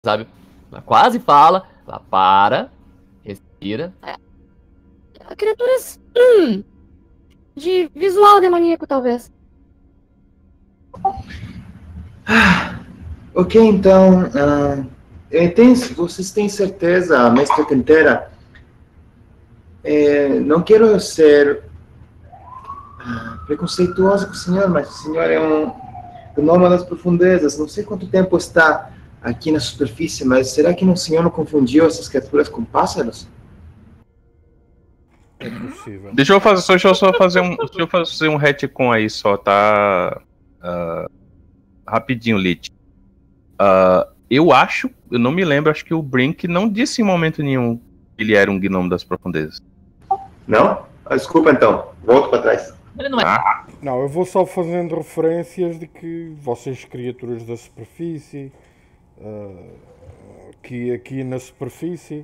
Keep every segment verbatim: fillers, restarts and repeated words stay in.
sabe? Ela quase fala, ela para, respira. É, criaturas hum, de visual demoníaco, talvez. Ah, ok, então, uh, tem, vocês têm certeza, mestre Quintera? É, não quero ser uh, preconceituoso com o senhor, mas o senhor é um gnoma das profundezas. Não sei quanto tempo está aqui na superfície, mas será que o senhor não confundiu essas criaturas com pássaros? É possível. Deixa eu fazer, deixa eu só fazer um, deixa eu fazer um retcon aí só, tá? Uh, rapidinho, Lit. Uh, eu acho, eu não me lembro, acho que o Brink não disse em momento nenhum que ele era um gnomo das profundezas. Não? Ah, desculpa então, volto para trás. Ele não é. Ah, Não, eu vou só fazendo referências de que vocês, criaturas da superfície, uh, que aqui na superfície,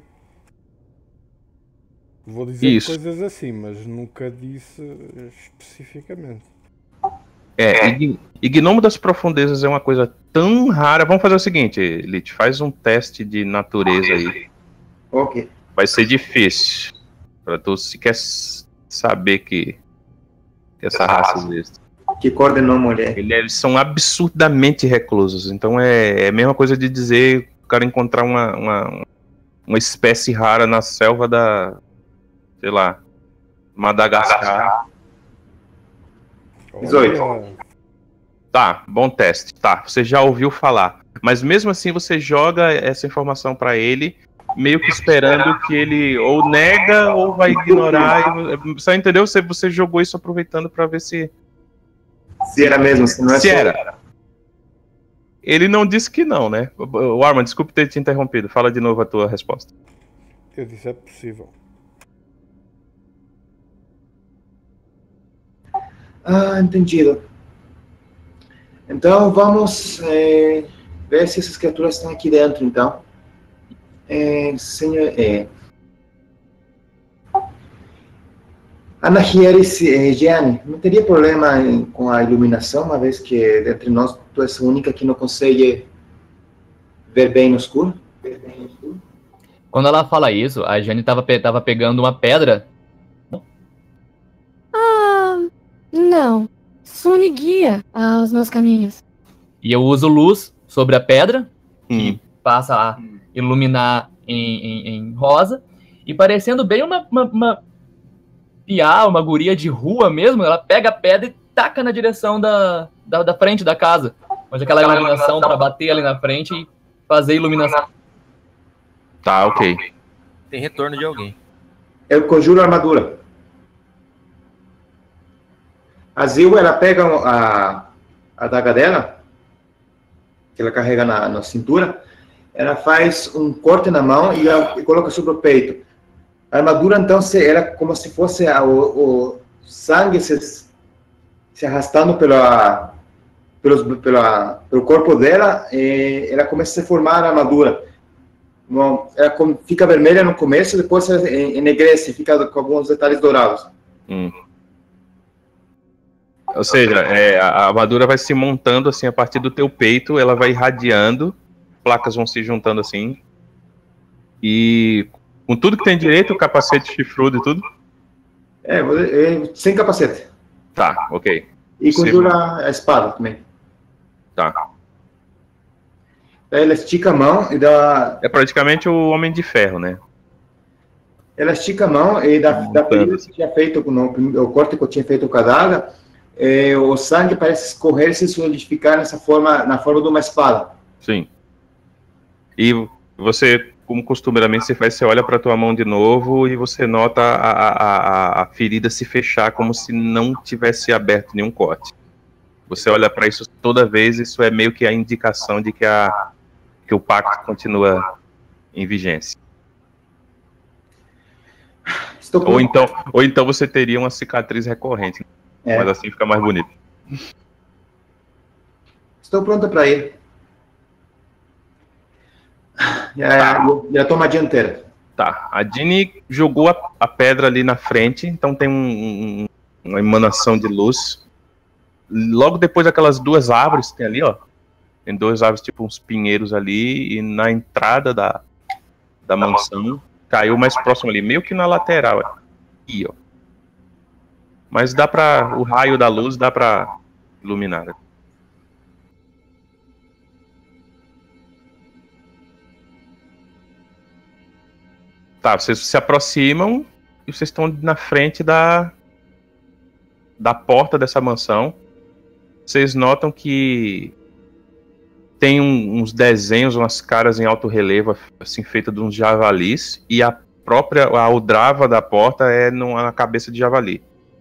vou dizer Isso. coisas assim, mas nunca disse especificamente. É, e, e gnomo das profundezas é uma coisa tão rara. Vamos fazer o seguinte, Lit, faz um teste de natureza aí. Ok. Vai ser difícil. Pra tu, se quer saber que, que essa raça existe. Que cor de nome, mulher? Eles são absurdamente reclusos. Então é, é a mesma coisa de dizer o cara encontrar uma, uma, uma espécie rara na selva da, sei lá, Madagascar. dezoito. Olha, Tá, bom teste. Tá, você já ouviu falar. Mas mesmo assim você joga essa informação pra ele, meio que esperando que ele ou nega ou vai ignorar. E, você entendeu? Você, você jogou isso aproveitando pra ver se... Se era mesmo, se não é Se só- era. Ele não disse que não, né? O Arman, desculpe ter te interrompido. Fala de novo a tua resposta. eu disse, é possível. Ah, entendido. Então vamos é, ver se essas criaturas estão aqui dentro, então. É, senhor, é. Ana Hieres e Gianni, não teria problema em- com a iluminação, uma vez que entre nós tu és a única que não consegue ver bem no escuro? Quando ela fala isso, a Jane tava, pe tava pegando uma pedra. Ah, não. Sune guia aos meus caminhos. E eu uso luz sobre a pedra, Hum. que passa a iluminar em, em- em rosa. E parecendo bem uma, uma, uma piá, uma guria de rua mesmo, ela pega a pedra e taca na direção da, da, da frente da casa. Onde aquela iluminação para bater ali na frente e fazer iluminação. Tá, ok. Tem retorno de alguém. Eu conjuro a armadura. A Zil, ela pega a, a adaga dela, que ela carrega na, na cintura, ela faz um corte na mão e, ela, e coloca sobre o peito. A armadura, então, se, era como se fosse a, o, o sangue se, se arrastando pela, pelos, pela, pelo corpo dela, e ela começa a se formar a armadura. Bom, ela com- fica vermelha no começo, depois ela en- enegrece, fica com alguns detalhes dourados. Hum. Ou seja, é, a a armadura vai se montando assim a partir do teu peito, ela vai irradiando, placas vão se juntando assim. E com tudo que tem direito, o capacete chifrudo e tudo. É, é, sem capacete. Tá, ok. E Sim. conjura a espada também. Tá. Aí ela estica a mão e dá. É praticamente o Homem de Ferro, né? Ela estica a mão e da, da Montando. ferida que tinha feito com o, o corte que eu tinha feito com a daga, é, o sangue parece escorrer e se solidificar nessa forma, na forma de uma espada. Sim. E você, como costumeiramente você faz, você olha pra tua mão de novo e você nota a, a, a, a ferida se fechar como se não tivesse aberto nenhum corte. Você olha pra isso toda vez, isso é meio que a indicação de que, a, que o pacto continua em vigência. Estou Ou então, ou então você teria uma cicatriz recorrente, É. mas assim fica mais bonito. Estou pronta para ir. Já, já toma a dianteira. Tá, a Dini jogou a, a pedra ali na frente, então tem um, um- uma emanação de luz. Logo depois daquelas duas árvores que tem ali, ó, Tem dois árvores, tipo uns pinheiros ali, e na entrada da, da mansão caiu mais próximo ali, meio que na lateral. Aqui, ó. Mas dá pra. O raio da luz dá pra iluminar. Tá, vocês se aproximam e vocês estão na frente da, da porta dessa mansão. Vocês notam que tem um, uns desenhos, umas caras em alto relevo, assim, feitas de uns javalis, e a própria a aldrava da porta é na cabeça de javali.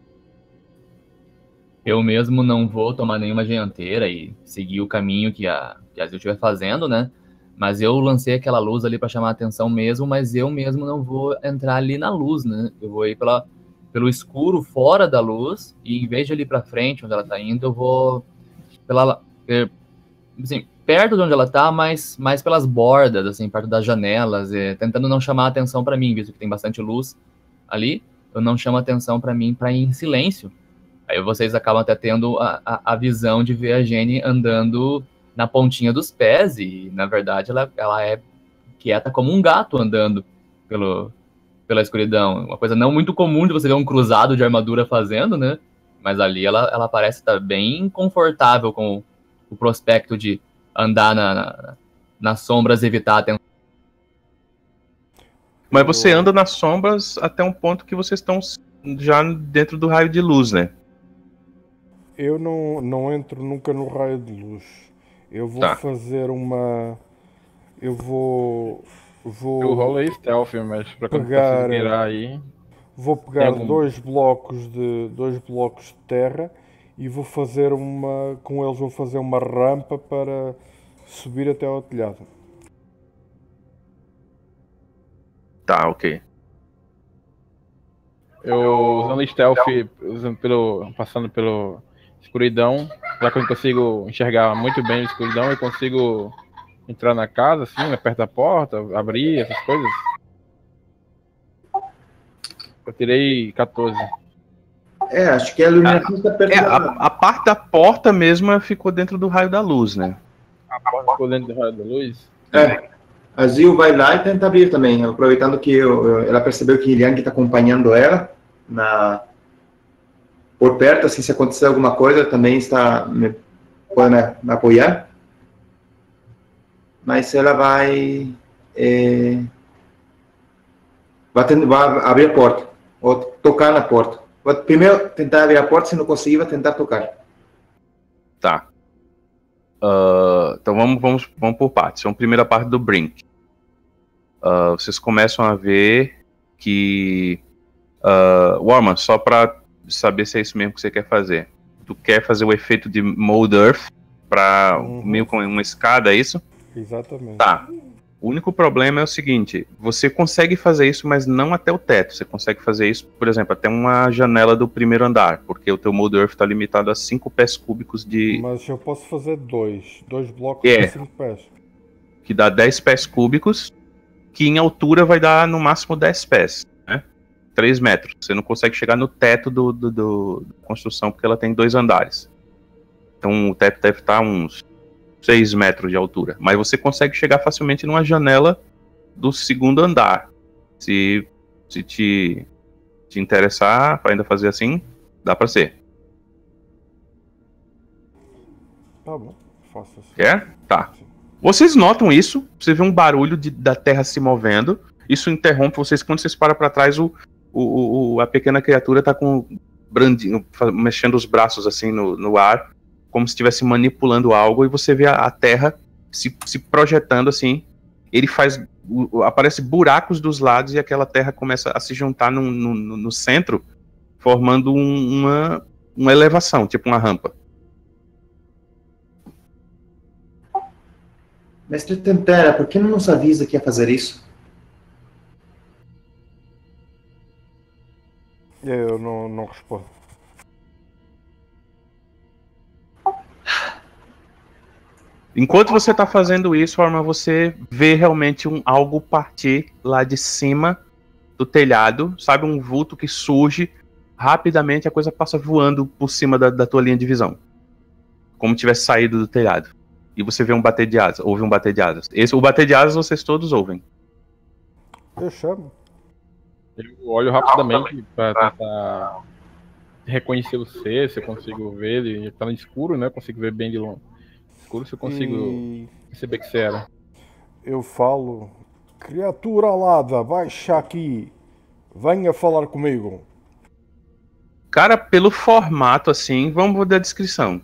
Eu mesmo não vou tomar nenhuma dianteira e seguir o caminho que a, que a Zil estiver fazendo, né? Mas eu lancei aquela luz ali para chamar a atenção mesmo, mas eu mesmo não vou entrar ali na luz, né? Eu vou ir pela, pelo escuro, fora da luz, e em vez de ir ali para frente, onde ela tá indo, eu vou pela, assim, perto de onde ela tá, mas mais pelas bordas, assim, perto das janelas, e, tentando não chamar a atenção para mim, visto que tem bastante luz ali, eu não chamo a atenção para mim para ir em silêncio. Aí vocês acabam até tendo a, a, a visão de ver a Jenny andando na pontinha dos pés, e na verdade ela, ela é quieta como um gato andando pelo, pela escuridão. Uma coisa não muito comum de você ver um cruzado de armadura fazendo, né? Mas ali ela, ela parece estar bem confortável com o, o prospecto de andar na, na, nas sombras e evitar a atenção. Mas você anda nas sombras até um ponto que vocês estão já dentro do raio de luz, né? Eu não, não entro nunca no raio de luz. Eu vou Tá. fazer uma... Eu vou... vou Eu rolei stealth, mas pra quando Pegar- conseguir virar aí. Vou pegar Tem algum- dois blocos de dois blocos de terra e vou fazer uma... Com eles vou fazer uma rampa para subir até ao telhado. Tá, ok. Eu usando stealth, usando pelo, passando pelo escuridão, já que eu consigo enxergar muito bem a escuridão, eu consigo entrar na casa, assim, né, perto da porta, abrir, essas coisas. Eu tirei quatorze. É, acho que a iluminação está perto É, da... a, a parte da porta mesma ficou dentro do raio da luz, né? A porta ficou dentro do raio da luz. É. A Zil vai lá e tenta abrir também, aproveitando que eu, eu- ela percebeu que Liang está acompanhando ela na, por perto, assim, se acontecer alguma coisa, também está me, pode né, me apoiar. Mas ela vai, é, vai, ten- vai abrir a porta, ou tocar na porta. Vou primeiro tentar abrir a porta, se não conseguir, vai tentar tocar. Tá. Ah, então vamos, vamos, vamos por partes. Vamos primeira parte do Brink. Ah, vocês começam a ver que... Uh, Warman, só pra saber se é isso mesmo que você quer fazer. Tu quer fazer o efeito de Mold Earth pra Uhum. meio com uma escada, é isso? Exatamente. Tá. O único problema é o seguinte, você consegue fazer isso, mas não até o teto. Você consegue fazer isso, por exemplo, até uma janela do primeiro andar, porque o teu Mold Earth tá limitado a cinco pés cúbicos de... Mas eu posso fazer dois. Dois blocos É. de cinco pés. que dá dez pés cúbicos, que em altura vai dar no máximo dez pés, né? três metros. Você não consegue chegar no teto do, do, do- da construção, porque ela tem dois andares. Então o teto deve estar uns seis metros de altura. Mas você consegue chegar facilmente numa janela do segundo andar. Se, se te, te interessar para ainda fazer assim, dá para ser. Tá bom, faço assim. Quer? Tá. Vocês notam isso, você vê um barulho de, da terra se movendo, isso interrompe vocês, quando vocês param para trás, o, o, o, a pequena criatura tá com brandinho, fa- mexendo os braços assim no, no ar, como se estivesse manipulando algo, e você vê a, a terra se, se projetando assim, ele faz, o- o- aparece buracos dos lados e aquela terra começa a se juntar no, no, no- no centro, formando um- uma, uma elevação, tipo uma rampa. Mestre Tempera, por que não nos avisa que ia fazer isso? Eu não, não respondo. Enquanto você está fazendo isso, Orma, você vê realmente um, algo partir lá de cima do telhado, sabe? Um vulto que surge rapidamente, a coisa passa voando por cima da, da tua linha de visão. Como tivesse saído do telhado. e você vê um bater de asas, ouve um bater de asas. Esse, o bater de asas vocês todos ouvem. Eu chamo. Eu olho rapidamente pra tentar reconhecer o ser, se eu consigo ver ele. Tá no escuro, né? Eu consigo ver bem de longe. Escuro, se eu consigo E perceber que você era. eu falo, criatura alada, baixa aqui, venha falar comigo. Cara, pelo formato assim, vamos ver a descrição.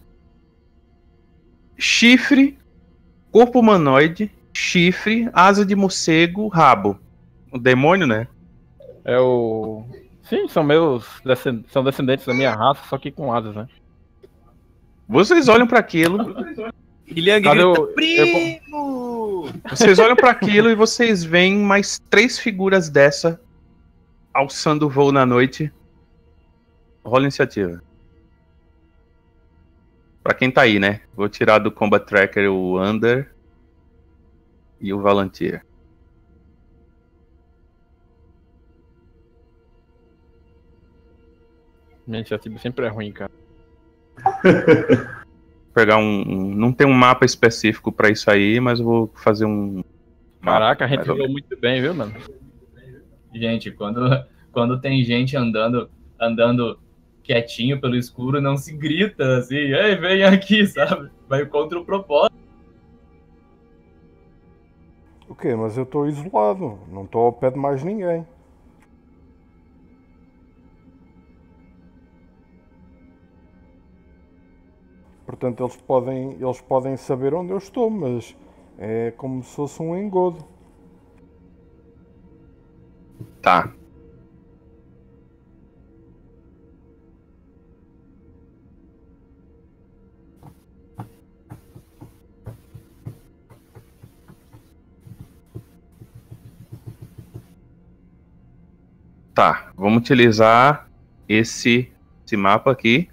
Chifre, corpo humanoide, chifre, asa de morcego, rabo. O demônio, né? É o... Sim, são meus descend... são descendentes da minha raça, só que com asas, né? Vocês olham pra aquilo, Guilherme Cadê grita, o- eu- primo! vocês olham pra aquilo e vocês veem mais três figuras dessa alçando o voo na noite. Rola iniciativa. Pra quem tá aí, né? Vou tirar do Combat Tracker o Under e o Volunteer. Minha iniciativa sempre é ruim, cara. Pegar um, um- não tem um mapa específico pra isso aí, mas eu vou fazer um Caraca, a mapa, gente mais ou jogou muito bem, viu, mano? Gente, quando, quando tem gente andando, andando quietinho pelo escuro, não se grita assim, ei, vem aqui, sabe? Vai contra o propósito. O quê? Mas eu estou isolado, não estou ao pé de mais ninguém. Portanto, eles podem, eles podem saber onde eu estou, mas é como se fosse um engodo. Tá. Tá, vamos utilizar esse, esse mapa aqui.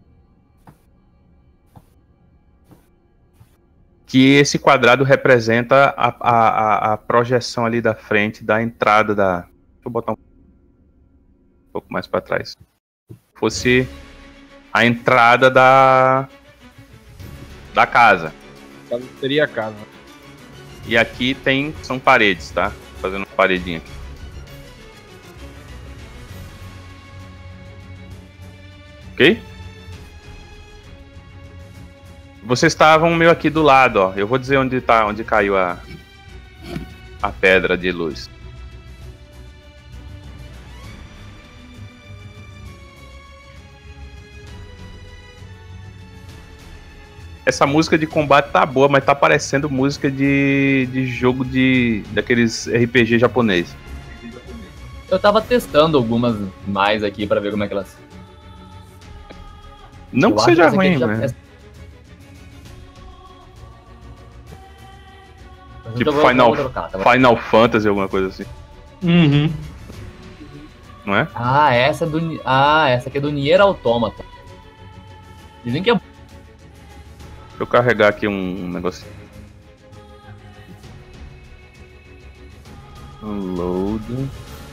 Que esse quadrado representa a, a, a- a projeção ali da frente da entrada da... Deixa eu botar um pouco mais para trás. Fosse a entrada da da casa. Caso seria a casa. E aqui tem são paredes, tá? Fazendo uma paredinha aqui. Ok? Vocês estavam meio aqui do lado, ó. Eu vou dizer onde tá, onde caiu a a pedra de luz. Essa música de combate tá boa, mas tá parecendo música de, de jogo de daqueles R P G japonês. Eu tava testando algumas mais aqui pra ver como é que elas. Não Eu que acho seja essa aqui ruim, já- né? essa- Tipo Eu vou- Final, eu vou trocar, tá bom? Final Fantasy, alguma coisa assim, Uhum. não é? Ah, essa é do. Ni- Ah, essa aqui é do Nier Automata. Dizem que é. Deixa eu carregar aqui um negócio. Load.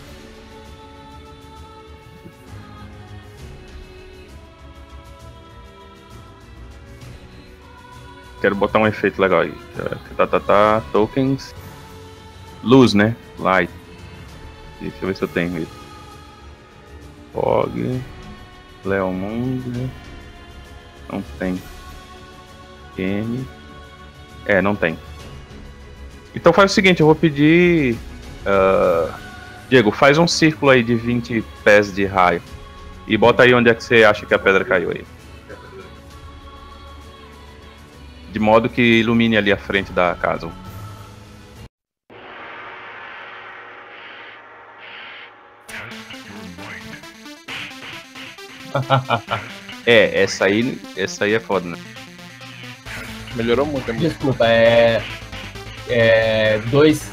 Quero botar um efeito legal aí. Tá, tá, tá. Tokens. Luz, né? Light. Deixa eu ver se eu tenho isso. Fog. Leomund. Não tem. M. É, não tem. Então faz o seguinte, eu vou pedir. ah, Diego, faz um círculo aí de vinte pés de raio. E bota aí onde é que você acha que a pedra caiu aí. De modo que ilumine ali a frente da casa. É, essa aí, essa aí é foda, né? Melhorou muito a música. Desculpa, é. É. Dois.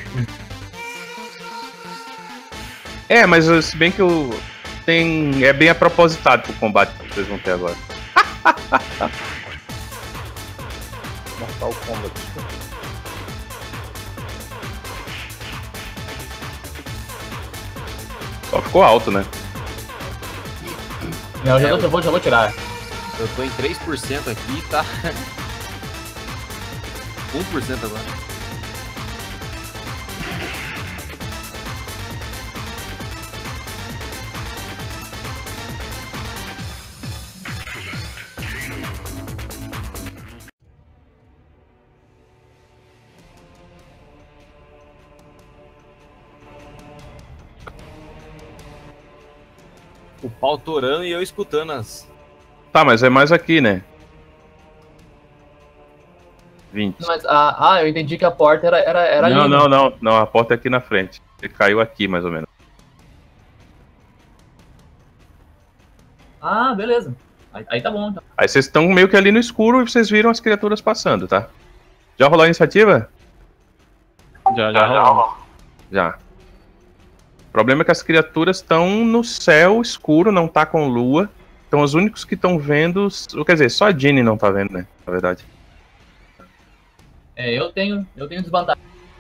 É, mas se bem que eu tem é bem apropositado pro combate que vocês vão ter agora. Mortal Kombat. Só ficou alto, né? Não, já, vou, já vou tirar. Eu tô em três por cento aqui, tá? um por cento agora. O pau torando e eu escutando as... Tá, mas é mais aqui, né? vinte. Mas, ah, ah, eu entendi que a porta era, era, era não, ali. não, não, não. A porta é aqui na frente. Ele caiu aqui, mais ou menos. Ah, beleza. Aí, aí tá bom, então. Aí vocês estão meio que ali no escuro e vocês viram as criaturas passando, tá? Já rolou a iniciativa? Já, já rolou. Já. O problema é que as criaturas estão no céu escuro, não tá com lua. Então os únicos que estão vendo... Quer dizer, só a Jeanne não tá vendo, né? Na verdade. É, eu tenho, eu tenho desvantagem.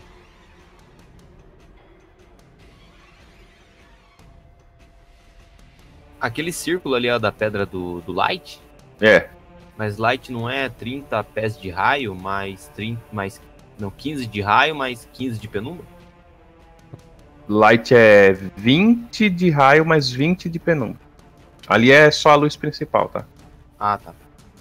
Aquele círculo ali, ó, da pedra do, do Light. É. Mas Light não é trinta pés de raio, mais trinta, mais... Não, quinze de raio, mais quinze de penumbra? Light é vinte de raio, mais vinte de penumbra. Ali é só a luz principal, tá? Ah, tá.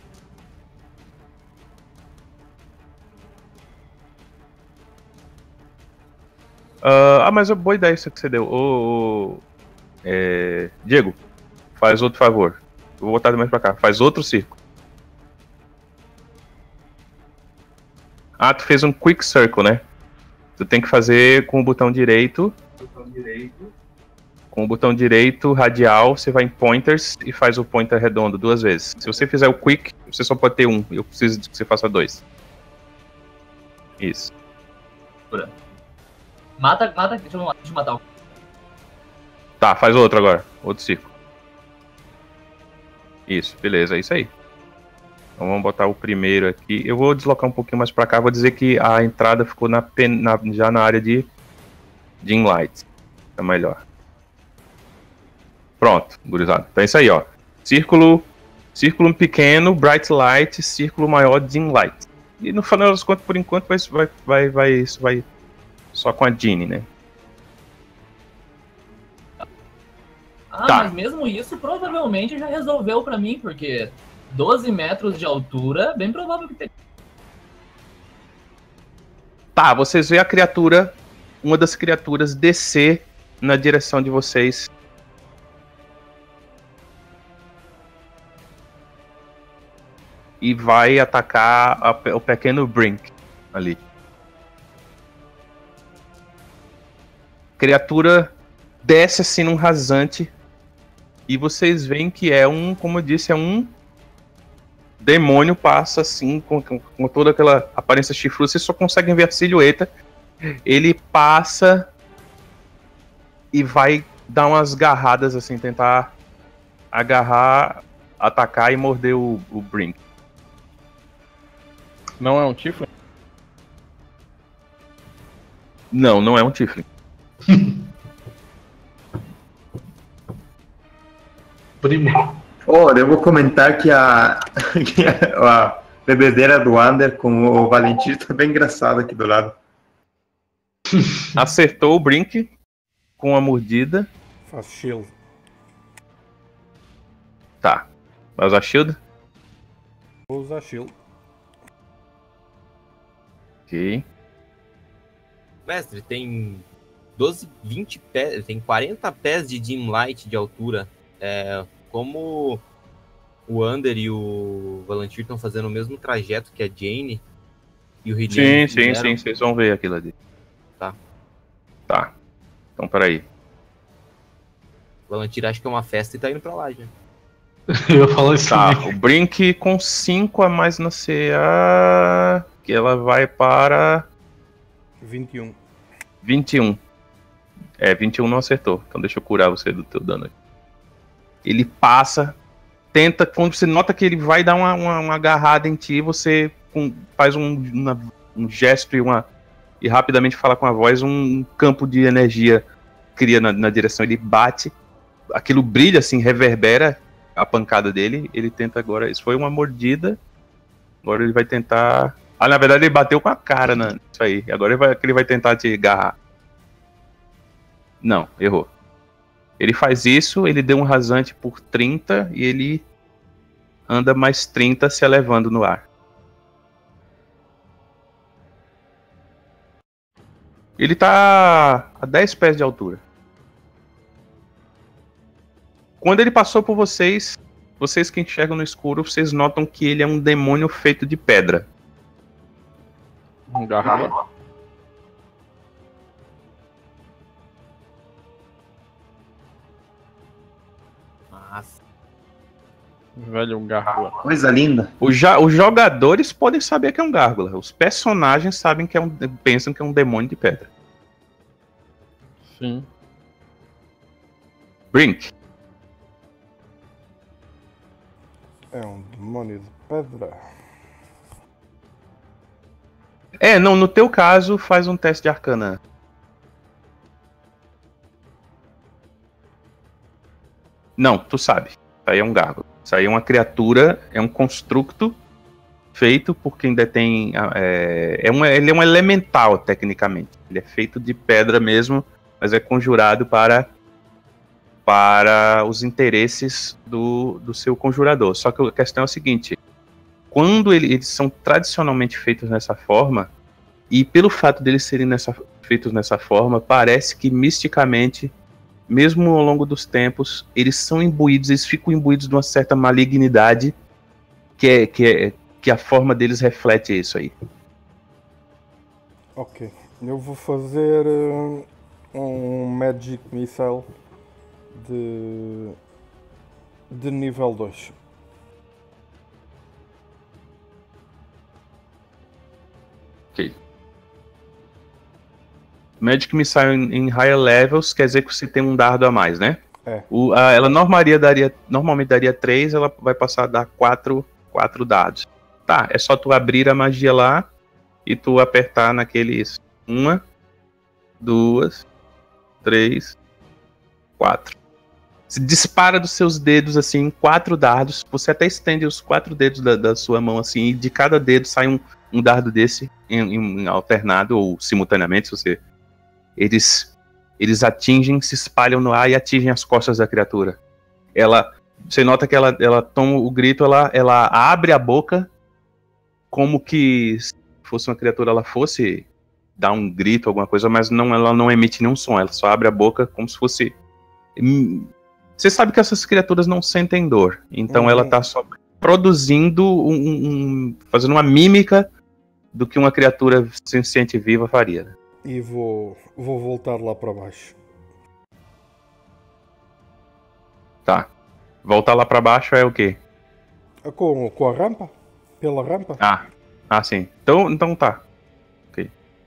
Uh, ah, mas é boa ideia isso que você deu. Ô, ô, é... Diego, faz outro favor. Eu vou botar mais pra cá. Faz outro círculo. Ah, tu fez um quick circle, né? Tu tem que fazer com o botão direito. Botão direito. Com o botão direito, radial, você vai em pointers e faz o pointer redondo duas vezes. Se você fizer o quick, você só pode ter um. Eu preciso que você faça dois. Isso. Mata, mata, deixa eu, deixa eu matar o... Tá, faz outro agora. Outro círculo. Isso, beleza, é isso aí. Então vamos botar o primeiro aqui. Eu vou deslocar um pouquinho mais pra cá. Vou dizer que a entrada ficou na pen, na, já na área de dim light. É melhor. Pronto, gurizada. Então é isso aí, ó. Círculo, círculo pequeno, bright light, círculo maior, dim light. E no final das contas, por enquanto, vai, vai, vai, vai, isso vai só com a Jeanne, né? Ah, Tá. mas mesmo isso provavelmente já resolveu pra mim, porque doze metros de altura, bem provável que tem. Tá, vocês veem a criatura, uma das criaturas descer na direção de vocês. E vai atacar a, o pequeno Brink ali. A criatura desce assim num rasante. E vocês veem que é um, como eu disse, é um demônio, passa assim, com, com, com toda aquela aparência chifruda. Vocês só conseguem ver a silhueta. Ele passa e vai dar umas garradas assim, tentar agarrar, atacar e morder o, o Brink. Não é um Tiflin? Não, não é um Tiflin. Primo. Olha, eu vou comentar que a, que a, a bebedeira do Ander com o Valentim tá bem engraçada aqui do lado. Acertou o Brink com a mordida. Faz shield. Tá. Vai usar shield? Vou usar shield. Ok. Mestre, tem doze, vinte pés, tem quarenta pés de dim light de altura. É, como o Ander e o Valentir estão fazendo o mesmo trajeto que a Jane e o Sim, Hylian sim, fizeram... sim, vocês vão ver aquilo ali. Tá. Tá. Então, peraí. O Valentir acha que é uma festa e tá indo pra lá já. Eu falo isso. Tá, também. o Brink com cinco a mais na C A, que ela vai para vinte e um. vinte e um. É, vinte e um não acertou. Então deixa eu curar você do teu dano aí. Ele passa, tenta, quando você nota que ele vai dar uma, uma, uma agarrada em ti, você com, faz um, uma, um gesto e, uma, e rapidamente fala com a voz, um campo de energia cria na, na direção, ele bate, aquilo brilha assim, reverbera a pancada dele, ele tenta agora, isso foi uma mordida, agora ele vai tentar Ah, na verdade ele bateu com a cara, né? Isso aí. Agora ele vai, ele vai tentar te agarrar. Não, errou. Ele faz isso, ele deu um rasante por trinta e ele anda mais trinta se elevando no ar. Ele tá a dez pés de altura. Quando ele passou por vocês, vocês que enxergam no escuro, vocês notam que ele é um demônio feito de pedra. Um garra. Nossa. Velho, um gárgula. Coisa linda. Os, ja- os jogadores podem saber que é um gárgula. Os personagens sabem que é um, pensam que é um demônio de pedra. Sim. Brink. É um demônio de pedra. É, não, no teu caso, faz um teste de arcana. Não, tu sabe. Isso aí é um gárgula. Isso aí é uma criatura, é um construto feito por quem detém... É, é um, ele é um elemental, tecnicamente. Ele é feito de pedra mesmo, mas é conjurado para, para os interesses do, do seu conjurador. Só que a questão é o seguinte... Quando ele, eles são tradicionalmente feitos dessa forma, e pelo fato deles serem nessa, feitos dessa forma, parece que misticamente, mesmo ao longo dos tempos, eles são imbuídos, eles ficam imbuídos de uma certa malignidade, que, é, que, é, que a forma deles reflete isso aí. Ok. Eu vou fazer uh, um Magic Missile de, de nível dois. Ok. Magic Missile em, em higher levels quer dizer que você tem um dardo a mais, né? É. O, a, ela normalmente daria, normalmente daria três, ela vai passar a dar quatro dados. Tá, é só tu abrir a magia lá e tu apertar naqueles uma, duas, três, quatro. Se dispara dos seus dedos assim, quatro dardos. Você até estende os quatro dedos da, da sua mão assim, e de cada dedo sai um um dardo desse em, em alternado ou simultaneamente, se você, eles, eles atingem, se espalham no ar e atingem as costas da criatura. Ela, você nota que ela, ela toma o grito, ela, ela abre a boca como que se fosse uma criatura, ela fosse dar um grito, alguma coisa, mas não, ela não emite nenhum som, ela só abre a boca como se fosse... Você sabe que essas criaturas não sentem dor, então uhum. ela tá só produzindo um, um, fazendo uma mímica do que uma criatura senciente viva faria. E vou, vou voltar lá para baixo. Tá. Voltar lá para baixo é o quê? Com, com a rampa? Pela rampa? Ah, ah sim. Então, então tá. Ok.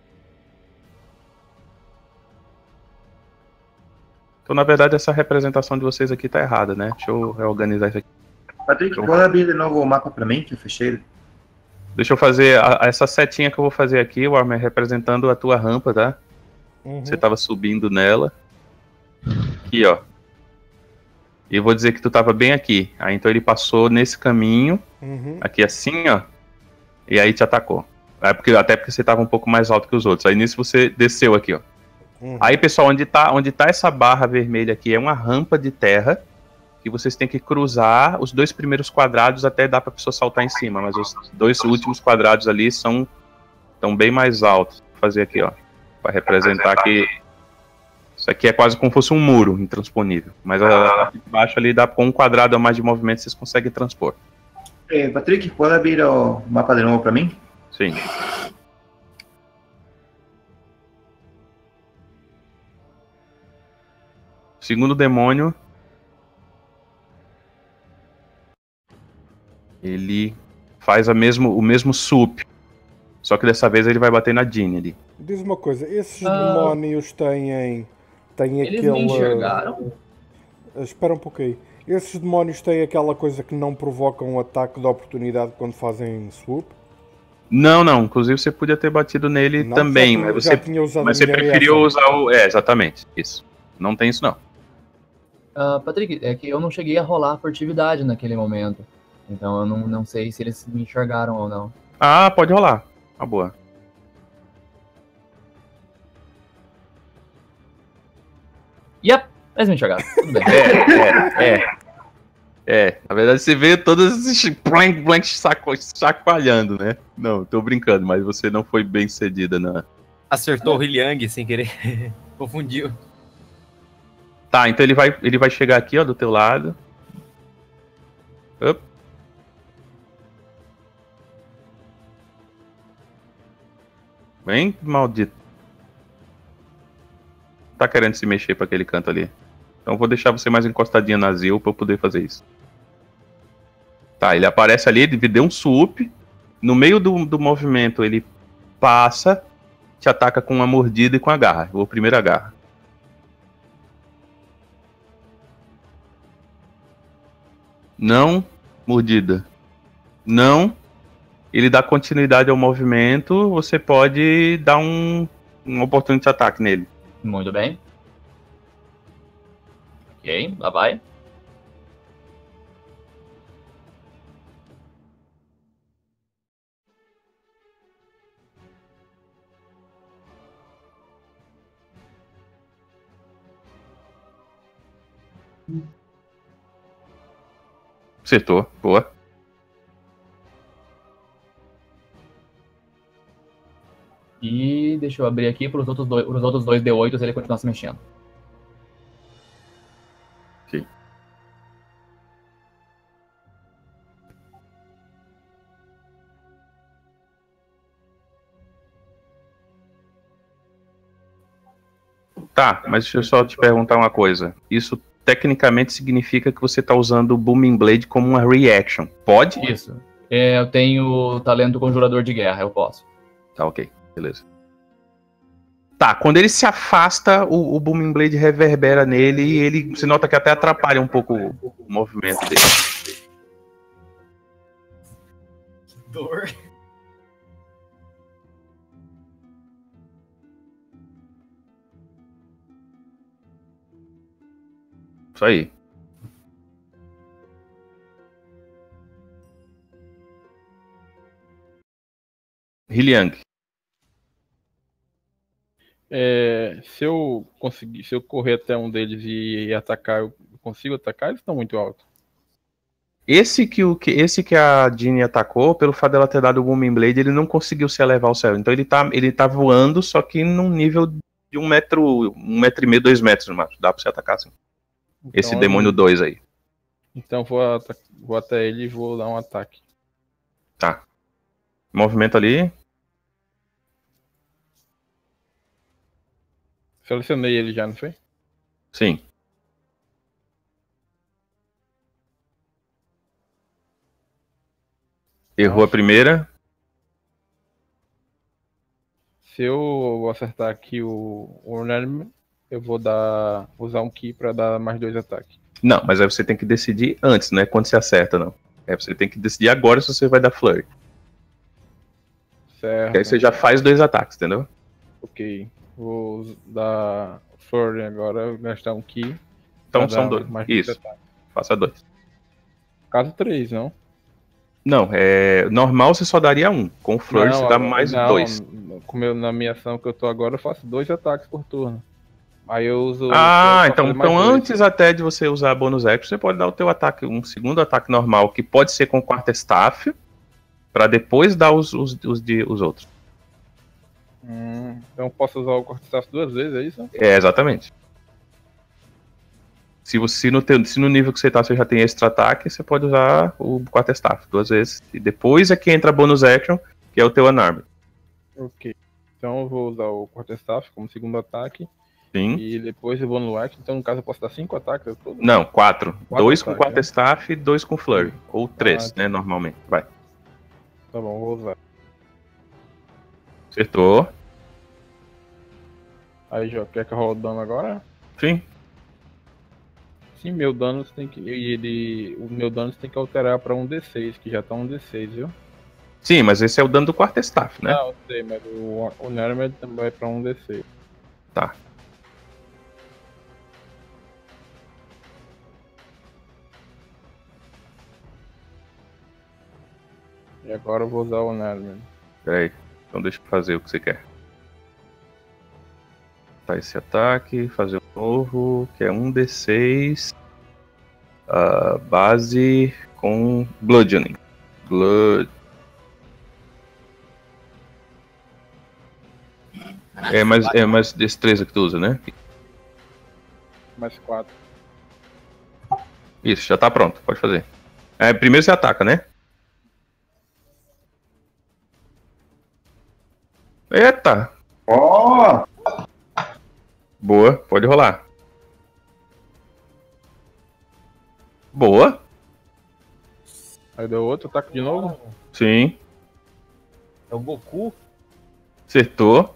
Então, na verdade, essa representação de vocês aqui tá errada, né? Deixa eu reorganizar isso aqui. Patrick, pode abrir de novo o mapa para mim, que eu fechei ele? Deixa eu fazer a, essa setinha que eu vou fazer aqui, Warmer, representando a tua rampa, tá? Uhum. Você tava subindo nela. Aqui, ó. E eu vou dizer que tu tava bem aqui. Aí então ele passou nesse caminho, uhum. aqui assim, ó. E aí te atacou. É porque, até porque você tava um pouco mais alto que os outros. Aí nisso você desceu aqui, ó. Uhum. Aí, pessoal, onde tá, onde tá essa barra vermelha aqui é uma rampa de terra. E vocês têm que cruzar os dois primeiros quadrados até dar para a pessoa saltar em cima, mas os dois últimos quadrados ali são estão bem mais altos. Vou fazer aqui, ó, para representar que isso aqui é quase como se fosse um muro intransponível, mas a, aqui embaixo ali dá com um quadrado a mais de movimento vocês conseguem transpor. É, Patrick, pode abrir o mapa de novo para mim? Sim. Segundo demônio. Ele faz a mesmo, o mesmo sup. Só que dessa vez ele vai bater na Jeanne ali. Diz uma coisa, esses Ah. demónios têm, têm Eles aquele... me enxergaram? Espera um pouquinho. Esses demónios têm aquela coisa que não provocam um ataque de oportunidade quando fazem swoop? Não, não. Inclusive você podia ter batido nele Não, também, já tinha- mas já você, tinha usado mas a você minha preferiu reação. usar o... É, exatamente. Isso. Não tem isso, não. Ah, Patrick, é que eu não cheguei a rolar a furtividade naquele momento. Então eu não, não sei se eles me enxergaram ou não. Ah, pode rolar. Uma boa. Yep, mais uma jogada. Tudo bem. É, é, é. É, na verdade você vê todas esses blank, blank saco, chacoalhando, né? Não, tô brincando, mas você não foi bem cedida na... Acertou o Hyliang sem querer. Confundiu. Tá, então ele vai, ele vai chegar aqui, ó, do teu lado. Up. Vem, maldito. Tá querendo se mexer pra aquele canto ali. Então eu vou deixar você mais encostadinha na Zil pra eu poder fazer isso. Tá, ele aparece ali, ele deu um swoop. No meio do, do movimento ele passa, te ataca com uma mordida e com a garra. Vou primeiro a garra. Não, mordida. Não. Ele dá continuidade ao movimento, você pode dar um, um oportunidade de ataque nele. Muito bem. Ok, lá vai. Acertou, boa. E deixa eu abrir aqui para os outros dois, os outros dois D oito ele continuar se mexendo. Ok. Tá, mas deixa eu só te perguntar uma coisa. Isso tecnicamente significa que você tá usando o Booming Blade como uma reaction. Pode? Isso. É, eu tenho talento conjurador de guerra, eu posso. Tá, ok. Beleza. Tá, quando ele se afasta, o, o Booming Blade reverbera nele e ele, você nota que até atrapalha um pouco o, o movimento dele. Dor. Isso aí. Hyliang. É, se eu conseguir, se eu correr até um deles e, e atacar, eu consigo atacar? Eles estão muito altos. Esse que, o, que, esse que a Jeanne atacou, pelo fato dela ter dado o Booming Blade, ele não conseguiu se elevar ao céu. Então ele tá, ele tá voando, só que num nível de um metro, um metro e meio, dois metros no máximo. Dá pra você atacar assim. Então, Esse demônio dois aí. Então vou, vou até ele e vou dar um ataque. Tá. Movimento ali. Selecionei ele já, não foi? Sim. Errou a primeira. Se eu acertar aqui o Ornament, eu vou dar usar um Ki pra dar mais dois ataques. Não, mas aí você tem que decidir antes, não é quando você acerta, não. É, você tem que decidir agora se você vai dar Flurry. Certo. Que aí você já faz dois ataques, entendeu? Ok. Vou dar Flurry agora, gastar um Ki. Então são dois. Isso. ataques. Faça dois. Caso três, não? Não, é normal você só daria um. Com o Flurry Não, você dá agora- mais não, dois. Com meu, na minha ação que eu tô agora, eu faço dois ataques por turno. Aí eu uso. Ah, pra então, fazer mais então dois. antes até de você usar a bonus action, você pode dar o teu ataque, um segundo ataque normal, que pode ser com o quarterstaff, pra depois dar os, os, os, de, os outros. Hum, então eu posso usar o corte-staff duas vezes, é isso? É, exatamente. Se, você, se, no teu, se no nível que você tá você já tem extra ataque, você pode usar o quarterstaff duas vezes. E depois é que entra a bonus action, que é o teu unarmed. Ok. Então eu vou usar o quarterstaff como segundo ataque. Sim. E depois eu vou no action. Então no caso eu posso dar cinco ataques? Eu tô... Não, quatro. Quatro dois com ataques, quarterstaff e dois com flurry. Ou três, Ah, tá. né, normalmente. Vai. Tá bom, vou usar. Acertou. Aí já quer que eu role o dano agora? Sim. Sim, meu dano você tem que. Ele. O meu dano você tem que alterar pra um D seis, que já tá um D seis, viu? Sim, mas esse é o dano do quarterstaff, né? Não, eu sei, mas o, o Nermed também vai pra um D seis. Tá. E agora eu vou usar o Nermed. Peraí. Então deixa eu fazer o que você quer. Tá, esse ataque, fazer um novo, que é um D seis. Uh, base com bludgeoning. Blood. É mais, é mais destreza que tu usa, né? Mais quatro. Isso, já tá pronto, pode fazer. É, primeiro você ataca, né? Eita! Ó! Boa, pode rolar. Boa. Aí deu outro ataque de novo. Sim. É o Goku. Acertou.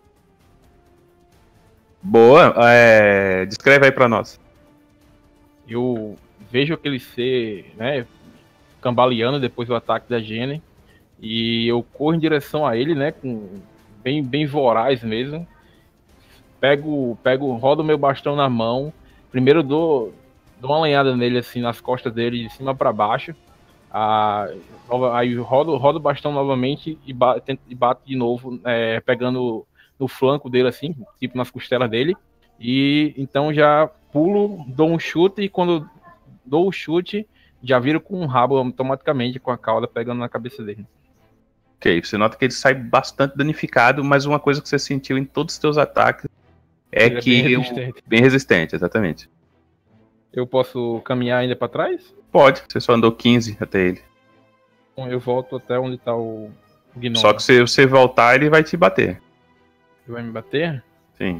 Boa. É... Descreve aí pra nós. Eu vejo aquele ser, né, cambaleando depois do ataque da Jenny. E eu corro em direção a ele, né, com bem, bem voraz mesmo. Pego, pego, rodo meu bastão na mão. Primeiro dou, dou uma lenhada nele, assim, nas costas dele, de cima para baixo. Ah, aí rodo, rodo o bastão novamente e bato, e bato de novo, é, pegando no flanco dele, assim, tipo nas costelas dele. E então já pulo, dou um chute e quando dou o chute, já viro com um rabo automaticamente, com a cauda pegando na cabeça dele. Ok, você nota que ele sai bastante danificado, mas uma coisa que você sentiu em todos os seus ataques é Ele é que... bem eu- resistente. bem resistente, exatamente. Eu posso caminhar ainda para trás? Pode, você só andou quinze até ele. Então eu volto até onde tá o gnomo. Só que se você voltar, ele vai te bater. Ele vai me bater? Sim.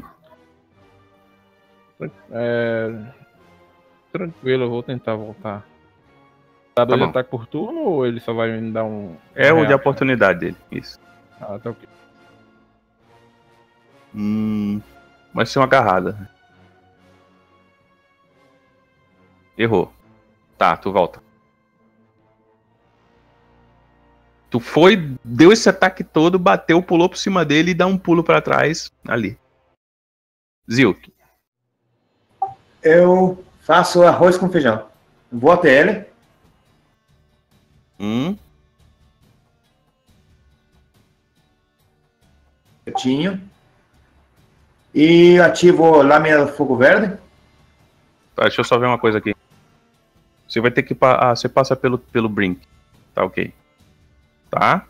É... Tranquilo, eu vou tentar voltar. Dá dois bom. ataques por turno ou ele só vai me dar um... É um o de reaction? oportunidade dele, isso. Ah, tá ok. Hum, vai ser uma agarrada. Errou. Tá, tu volta. Tu foi, deu esse ataque todo, bateu, pulou por cima dele e dá um pulo pra trás, ali. Zil. Eu faço arroz com feijão. Vou até ele. Hum, Quietinho. E ativo lâmina do fogo verde. tá, deixa eu só ver uma coisa aqui. Você vai ter que... pa- Ah, você passa pelo, pelo Brink. Tá, ok. Tá?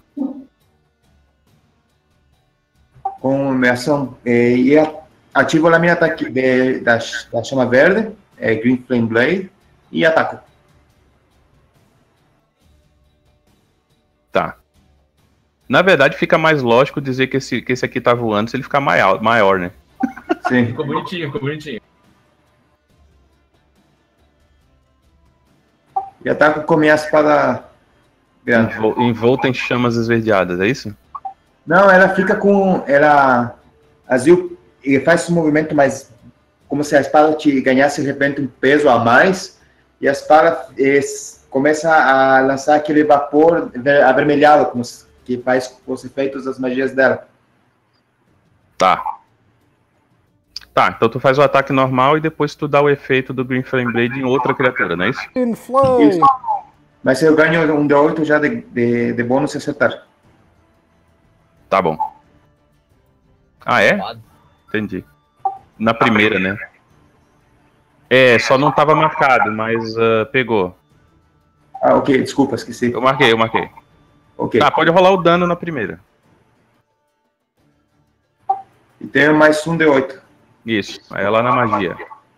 Com minha ação. eh, E a- ativo a lâmina ataque de- da, da chama verde. É Green Flame Blade. E ataco. Tá. Na verdade, fica mais lógico dizer que esse, que esse aqui tá voando se ele ficar maior, maior, né? Sim. Ficou bonitinho, ficou bonitinho. E ataco com minha espada grande. Envol- Envolta em chamas esverdeadas, é isso? Não, ela fica com. Ela. Azul. E faz um movimento mais. Como se a espada te ganhasse de repente um peso a mais. E a espada eh, começa a lançar aquele vapor ver- avermelhado, como se- que faz os efeitos das magias dela. Tá. Tá, então tu faz o ataque normal e depois tu dá o efeito do Green Flame Blade em outra criatura, não é isso? In flame! Isso. Mas eu ganho um D oito já de, de, de bônus se acertar. Tá bom. Ah, é? Entendi. Na primeira, né? É, só não tava marcado, mas ah, pegou. Ah, ok, desculpa, esqueci. Eu marquei, eu marquei. Ok. Tá, pode rolar o dano na primeira. E tenho mais um D oito Isso, aí é lá na magia.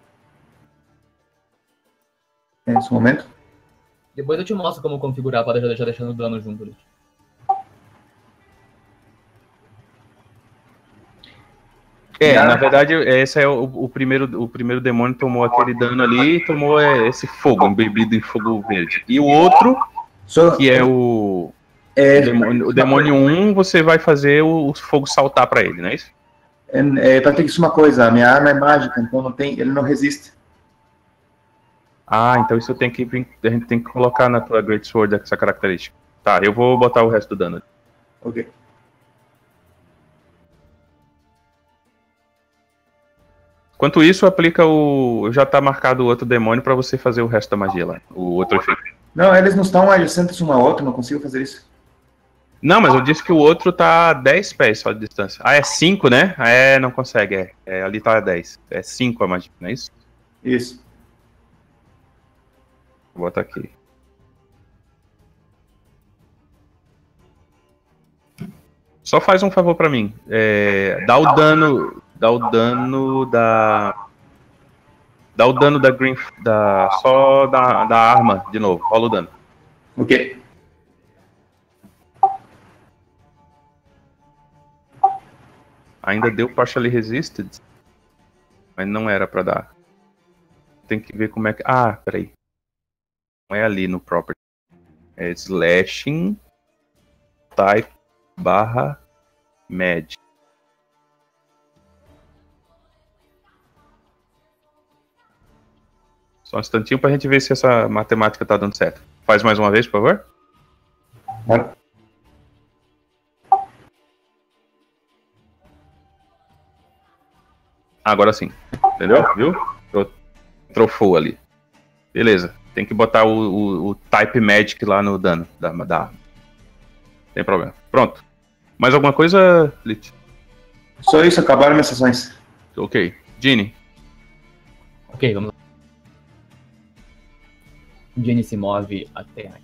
nesse momento. Depois eu te mostro como configurar para já deixar deixando o dano junto ali. É, na verdade, esse é o, o primeiro, o primeiro demônio tomou aquele dano ali e tomou é, esse fogo, embebido em fogo verde. E o outro, Só, que é o, é, o demônio, o demônio um, você vai fazer o, o fogo saltar pra ele, não é isso? é, é, pra ter isso uma coisa, a minha arma é mágica, então não tem, ele não resiste. Ah, então isso tem que, a gente tem que colocar na tua Great Sword essa característica. Tá, eu vou botar o resto do dano. Ok. Enquanto isso, aplica o... Já tá marcado o outro demônio pra você fazer o resto da magia lá. O outro efeito. Não, eles não estão adjacentes um ao outro, não consigo fazer isso. Não, mas eu disse que o outro tá a dez pés só de distância. Ah, é cinco, né? Ah, é, não consegue, é. é ali tá a dez. É cinco a magia, não é isso? Isso. Vou botar aqui. Só faz um favor pra mim. É, dá o dano. Dá o dano da. Dá o dano da Green. Da, só da, da arma de novo. Rola o dano. Ok. Ainda deu partially resisted. Mas não era pra dar. Tem que ver como é que. Ah, peraí. Não é ali no property. É slashing. Type. Barra. Med. Só um instantinho pra gente ver se essa matemática tá dando certo. Faz mais uma vez, por favor. Bora. Agora sim. Entendeu? Viu? Entrou full ali. Beleza. Tem que botar o, o, o Type Magic lá no dano da, da arma. Sem problema. Pronto. Mais alguma coisa, Lit? Só isso, acabaram minhas sessões. Ok. Ginny. Ok, vamos lá. Jenny se move até aqui.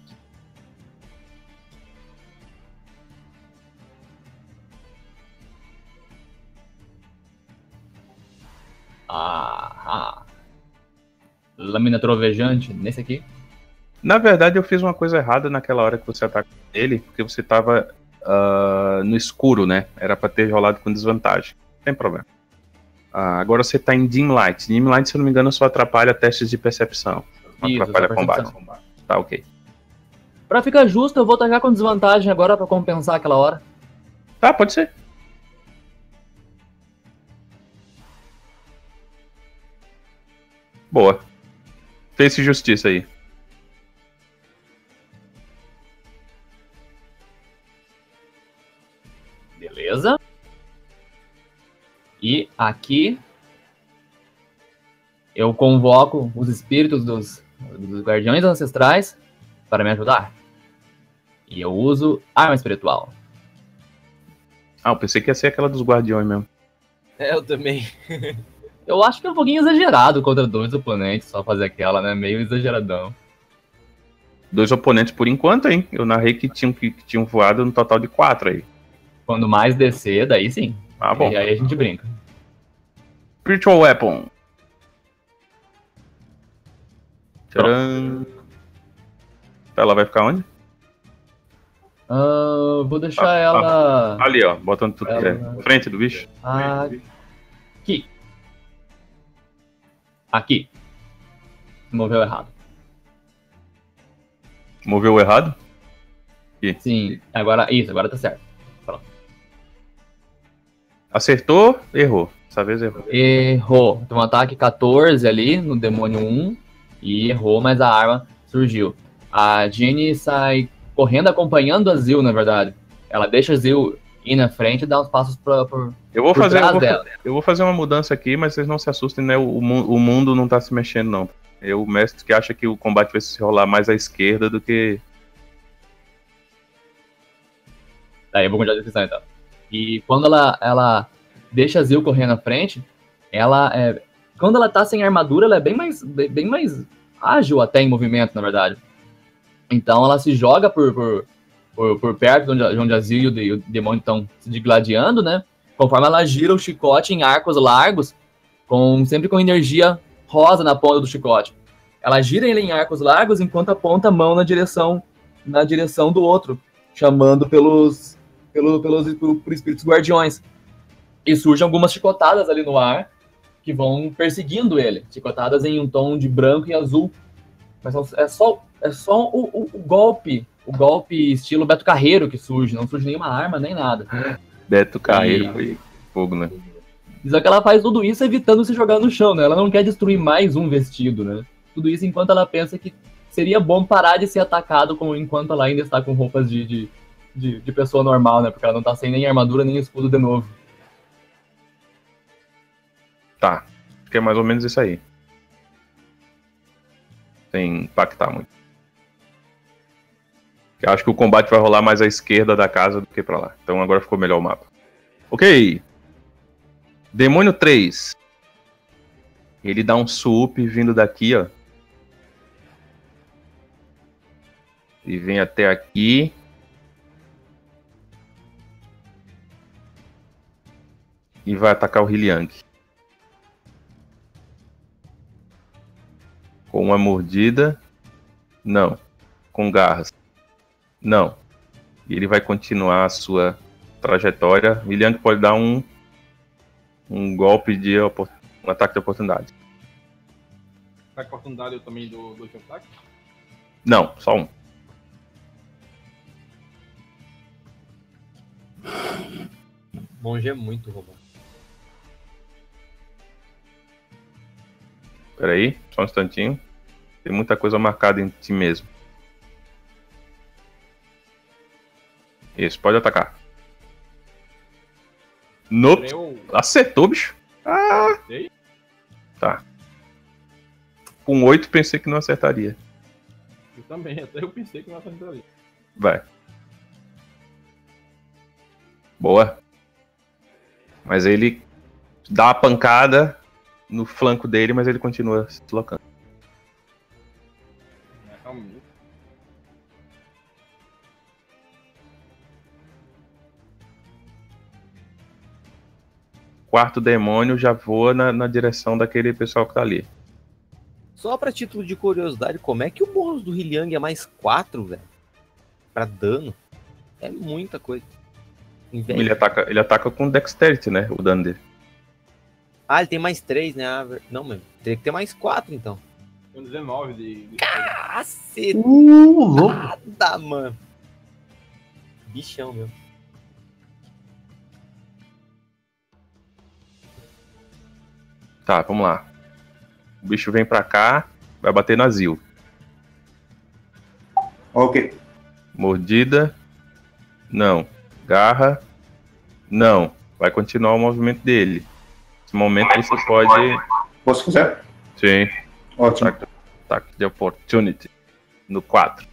Ah, lâmina trovejante, nesse aqui. Na verdade, eu fiz uma coisa errada naquela hora que você atacou ele, porque você tava uh, no escuro, né? Era pra ter rolado com desvantagem. Não tem problema. Uh, agora você tá em Dim Light. Dim Light, se eu não me engano, só atrapalha testes de percepção. Não Isso, atrapalha só combate. percepção. Tá, ok. Pra ficar justo, eu vou atacar com desvantagem agora pra compensar aquela hora. Tá, pode ser. Boa. Fez justiça aí. Beleza. E aqui eu convoco os espíritos dos, dos guardiões ancestrais para me ajudar. E eu uso arma espiritual. Ah, eu pensei que ia ser aquela dos guardiões mesmo. É, eu também. Eu acho que é um pouquinho exagerado contra dois oponentes só fazer aquela, né? Meio exageradão. Dois oponentes por enquanto, hein? Eu narrei que tinham, que, que tinham voado no total de quatro aí. Quando mais descer, daí sim. Ah, bom. E aí a gente brinca. Spiritual Weapon. Tcharam. Ela vai ficar onde? Uh, vou deixar Ah, ela... Ali, ó. Botando tudo ela... é, frente do bicho. Aqui. Aqui. Moveu errado. Moveu errado? Aqui. Sim, agora... Isso, agora tá certo. Pronto. Acertou, errou. Dessa vez errou. Errou. Então, um ataque catorze ali no demônio um. E errou, mas a arma surgiu. A Ginny sai correndo acompanhando a Zil, na verdade. Ela deixa a Zil ir na frente e dá uns passos pra, por, eu vou por fazer, trás eu vou, dela. eu vou fazer uma mudança aqui, mas vocês não se assustem, né? O, o mundo não tá se mexendo, não. Eu, o mestre que acha que o combate vai se rolar mais à esquerda do que... Tá, eu vou continuar a descrição, então. E quando ela, ela deixa a Zil correr na frente, ela é... Quando ela tá sem armadura, ela é bem mais, bem, bem mais ágil até em movimento, na verdade. Então ela se joga por, por, por, por perto de onde, onde a Zil e o demônio estão se digladiando, né? Conforme ela gira o chicote em arcos largos, com, sempre com energia rosa na ponta do chicote. Ela gira ele em arcos largos enquanto aponta a mão na direção, na direção do outro, chamando pelos, pelo, pelos por, por espíritos guardiões. E surgem algumas chicotadas ali no ar, que vão perseguindo ele. Chicotadas em um tom de branco e azul. Mas é só, é só o, o, o golpe, o golpe estilo Beto Carreiro que surge. Não surge nenhuma arma, nem nada. Beto Carreiro e... foi fogo, né? Só que ela faz tudo isso evitando se jogar no chão, né? Ela não quer destruir mais um vestido, né? Tudo isso enquanto ela pensa que seria bom parar de ser atacado com, enquanto ela ainda está com roupas de, de, de, de pessoa normal, né? Porque ela não tá sem nem armadura, nem escudo de novo. Tá. Acho que é mais ou menos isso aí. Sem impactar muito. Eu acho que o combate vai rolar mais à esquerda da casa do que pra lá. Então agora ficou melhor o mapa. Ok. Demônio três. Ele dá um swoop vindo daqui, ó. E vem até aqui. E vai atacar o Hyliang. Com uma mordida. Não. Com garras. Não. E ele vai continuar a sua trajetória. O Hyliang pode dar um um golpe de um ataque de oportunidade. Ataque de oportunidade eu também dou dois ataques? Não, só um. Monge é muito roubado. Espera aí, só um instantinho. Tem muita coisa marcada em ti mesmo. Isso, pode atacar. Nope. Eu... Acertou, bicho. Ah. Ei? Tá. Com oito pensei que não acertaria. Eu também, até eu pensei que não acertaria. Vai. Boa. Mas ele dá uma pancada no flanco dele, mas ele continua se deslocando. Quarto demônio já voa na, na direção daquele pessoal que tá ali. Só pra título de curiosidade, como é que o bônus do Hyliang é mais quatro, velho? Pra dano? É muita coisa. Ele ataca, ele ataca com Dexterity, né? O dano dele. Ah, ele tem mais três, né? Ah, não, mano. Teria que ter mais quatro, então. Tem dezenove de... de... Caceta! Uh, louco! Nada, mano. Bichão, meu. Tá, vamos lá. O bicho vem pra cá, vai bater na Zil. Ok. Mordida. Não. Garra. Não. Vai continuar o movimento dele. Nesse momento você pode... Posso fazer? Sim. Ótimo. Ataque, ataque de opportunity. No quatro.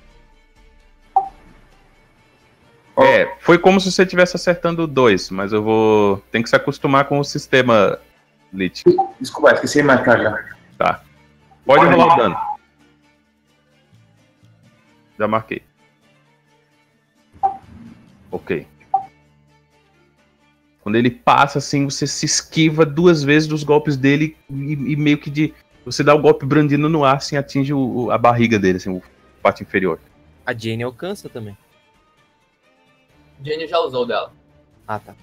Oh. É, foi como se você estivesse acertando dois, mas eu vou... Tem que se acostumar com o sistema Lich. Desculpa, esqueci de marcar já. Tá. Pode rolar o dano. Já marquei. Ok. Quando ele passa assim, você se esquiva duas vezes dos golpes dele e, e meio que de... Você dá o golpe brandindo no ar, assim, atinge o, a barriga dele, assim, o parte inferior. A Jane alcança também. Jane já usou dela. Ah, tá.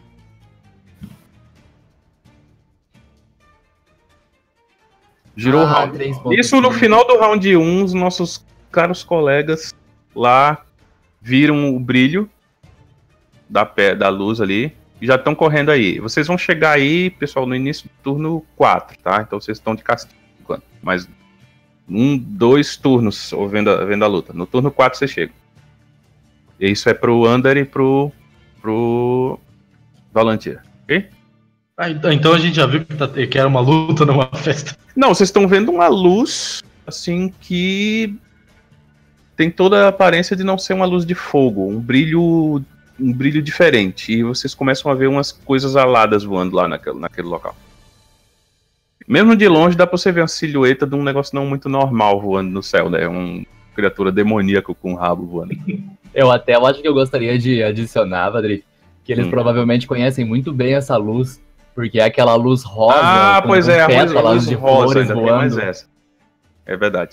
Girou Ah, o round. três pontos. Isso no final do round um, os nossos caros colegas lá viram o brilho da, pé, da luz ali e já estão correndo aí. Vocês vão chegar aí, pessoal, no início do turno quatro, tá? Então vocês estão de castigo. Mas um, dois turnos vendo a, vendo a luta. No turno quatro vocês chegam. E isso é pro Under e pro, pro Valantir, ok? Ah, então a gente já viu que, tá, que era uma luta, não uma festa. Não, vocês estão vendo uma luz, assim, que tem toda a aparência de não ser uma luz de fogo, um brilho, um brilho diferente. E vocês começam a ver umas coisas aladas voando lá naquele, naquele local. Mesmo de longe dá pra você ver uma silhueta de um negócio não muito normal voando no céu, né? Uma criatura demoníaca com um rabo voando. Eu até eu acho que eu gostaria de adicionar, Vadri, que eles Hum. provavelmente conhecem muito bem essa luz, porque é aquela luz rosa. Ah, com- pois com é, a luz, a pétalas luz de rosa, flores ainda tem mais voando. essa. É verdade.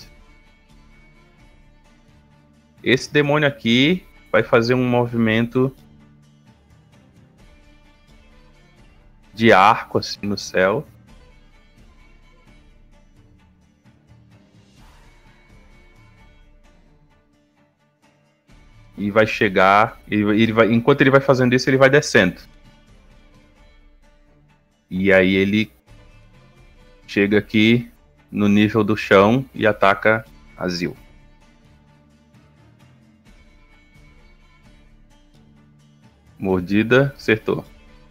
Esse demônio aqui vai fazer um movimento de arco, assim, no céu. E vai chegar, ele, ele vai, enquanto ele vai fazendo isso, ele vai descendo. E aí ele chega aqui no nível do chão e ataca a Zil. Mordida, acertou.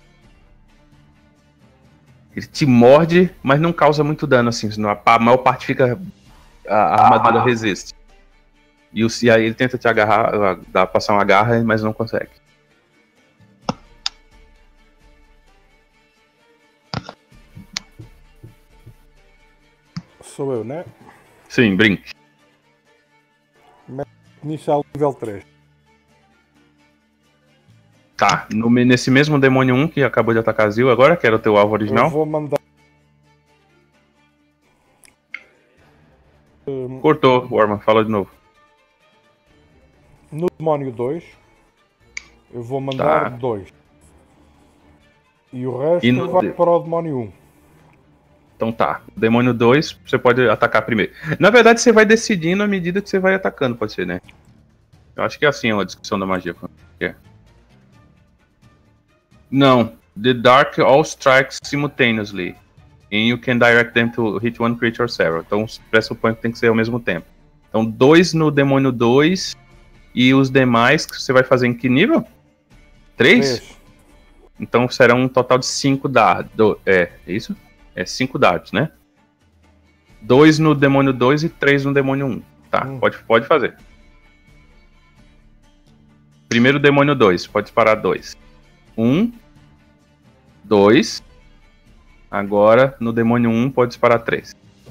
Ele te morde, mas não causa muito dano, assim, senão a maior parte fica... A, a armadura resiste. E, o, e aí ele tenta te agarrar, dá passar uma garra, mas não consegue. Sou eu, né? Sim, brinque. Inicial nível três. Tá, no, nesse mesmo demônio um que acabou de atacar a Zil agora, que era o teu alvo original. Eu vou mandar. Cortou, Warman, fala de novo. No demónio dois, eu vou mandar Tá. dois. E o resto E no vai de- para o demónio um. Então tá, o demônio dois, você pode atacar primeiro. Na verdade, você vai decidindo à medida que você vai atacando, pode ser, né? Eu acho que é assim a descrição da magia. É. Não, the dark all strikes simultaneously. And you can direct them to hit one creature or several. Então, pressupõe que tem que ser ao mesmo tempo. Então, dois no demônio dois. E os demais, que você vai fazer em que nível? três? Três. Então, serão um total de cinco dardos. É, é isso? É cinco dardos, né? dois no demônio dois e três no demônio um. Tá, Hum. pode, pode fazer. Primeiro demônio dois, pode disparar dois. um, dois. Agora, no demônio um, pode disparar três.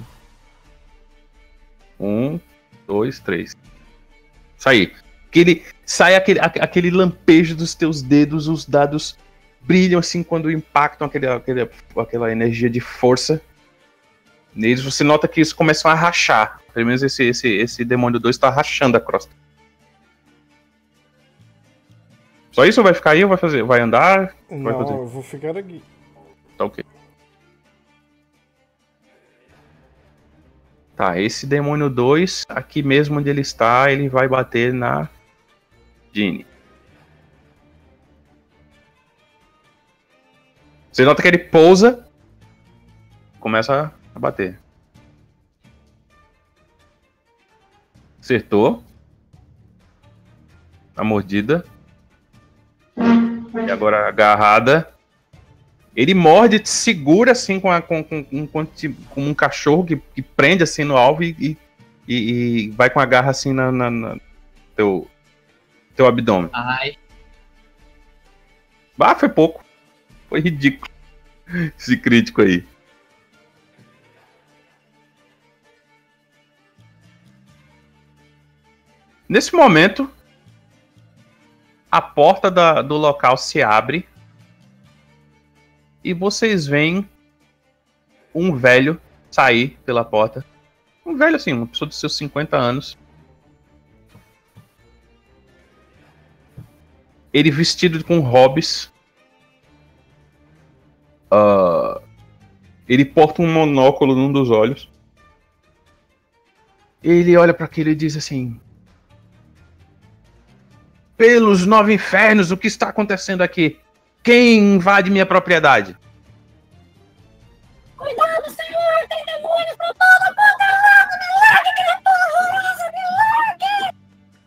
um, dois, três. Sai. Aquele, sai aquele, aquele lampejo dos teus dedos, os dados brilham assim quando impactam aquele, aquele, aquela energia de força neles. Você nota que eles começam a rachar. Pelo menos esse, esse, esse demônio dois está rachando a crosta. Só isso vai ficar aí ou vai fazer? Vai andar? Vai Não, fazer? eu vou ficar aqui. Tá ok. Tá, esse demônio dois, aqui mesmo onde ele está, ele vai bater na Jeanne. Você nota que ele pousa, começa a bater. Acertou. A mordida. E agora a agarrada. Ele morde, te segura assim com, a, com, com, com, com, com um cachorro que, que prende assim no alvo e, e, e vai com a garra assim na, na, na teu, teu abdômen. Ai. Ah, foi pouco. Foi ridículo. Esse crítico aí. Nesse momento, a porta da, do local se abre e vocês veem um velho sair pela porta. Um velho assim, uma pessoa de seus cinquenta anos. Ele vestido com hobbies. Uh, ele porta um monóculo num dos olhos. Ele olha para aquilo e diz assim: pelos nove infernos, o que está acontecendo aqui? Quem invade minha propriedade? Cuidado, senhor! Tem demônios pra todo quanto é lado! Me largue, criatura horrorosa! Me largue!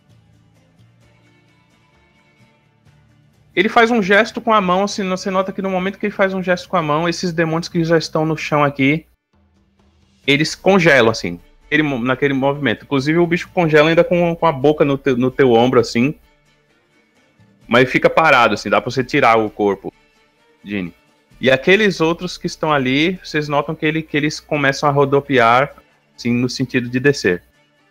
Ele faz um gesto com a mão, assim, você nota que no momento que ele faz um gesto com a mão, esses demônios que já estão no chão aqui, eles congelam, assim, ele, naquele movimento. Inclusive o bicho congela ainda com, com a boca no, te, no teu ombro, assim. Mas fica parado, assim, dá pra você tirar o corpo, Jeanne. E aqueles outros que estão ali, vocês notam que, ele, que eles começam a rodopiar, assim, no sentido de descer.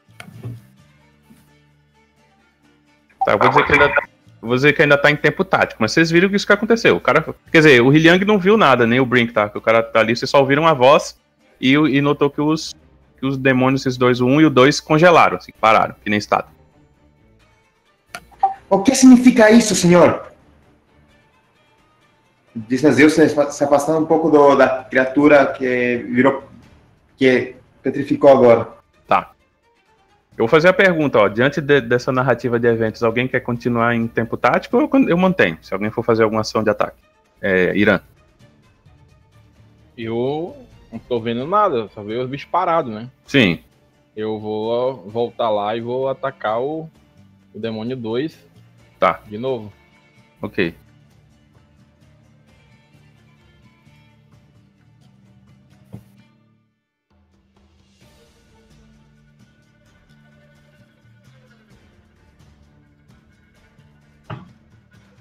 Tá, eu vou dizer que ainda tá, vou dizer que ainda tá em tempo tático, mas vocês viram que isso que aconteceu. O cara, quer dizer, o Hyliang não viu nada, nem o Brink, tá? Que o cara tá ali, vocês só ouviram a voz e, e notou que os, que os demônios, esses dois, o um e o dois, congelaram, assim, pararam, que nem estátua. O que significa isso, senhor? Diz Nazil se se afastando um pouco do, da criatura que virou, que petrificou agora. Tá. Eu vou fazer a pergunta, ó, diante de, dessa narrativa de eventos, alguém quer continuar em tempo tático ou eu, eu mantenho? Se alguém for fazer alguma ação de ataque. É, Irã. Eu não tô vendo nada, só vejo os bichos parados, né? Sim. Eu vou voltar lá e vou atacar o, o demônio dois. Tá. De novo. Ok.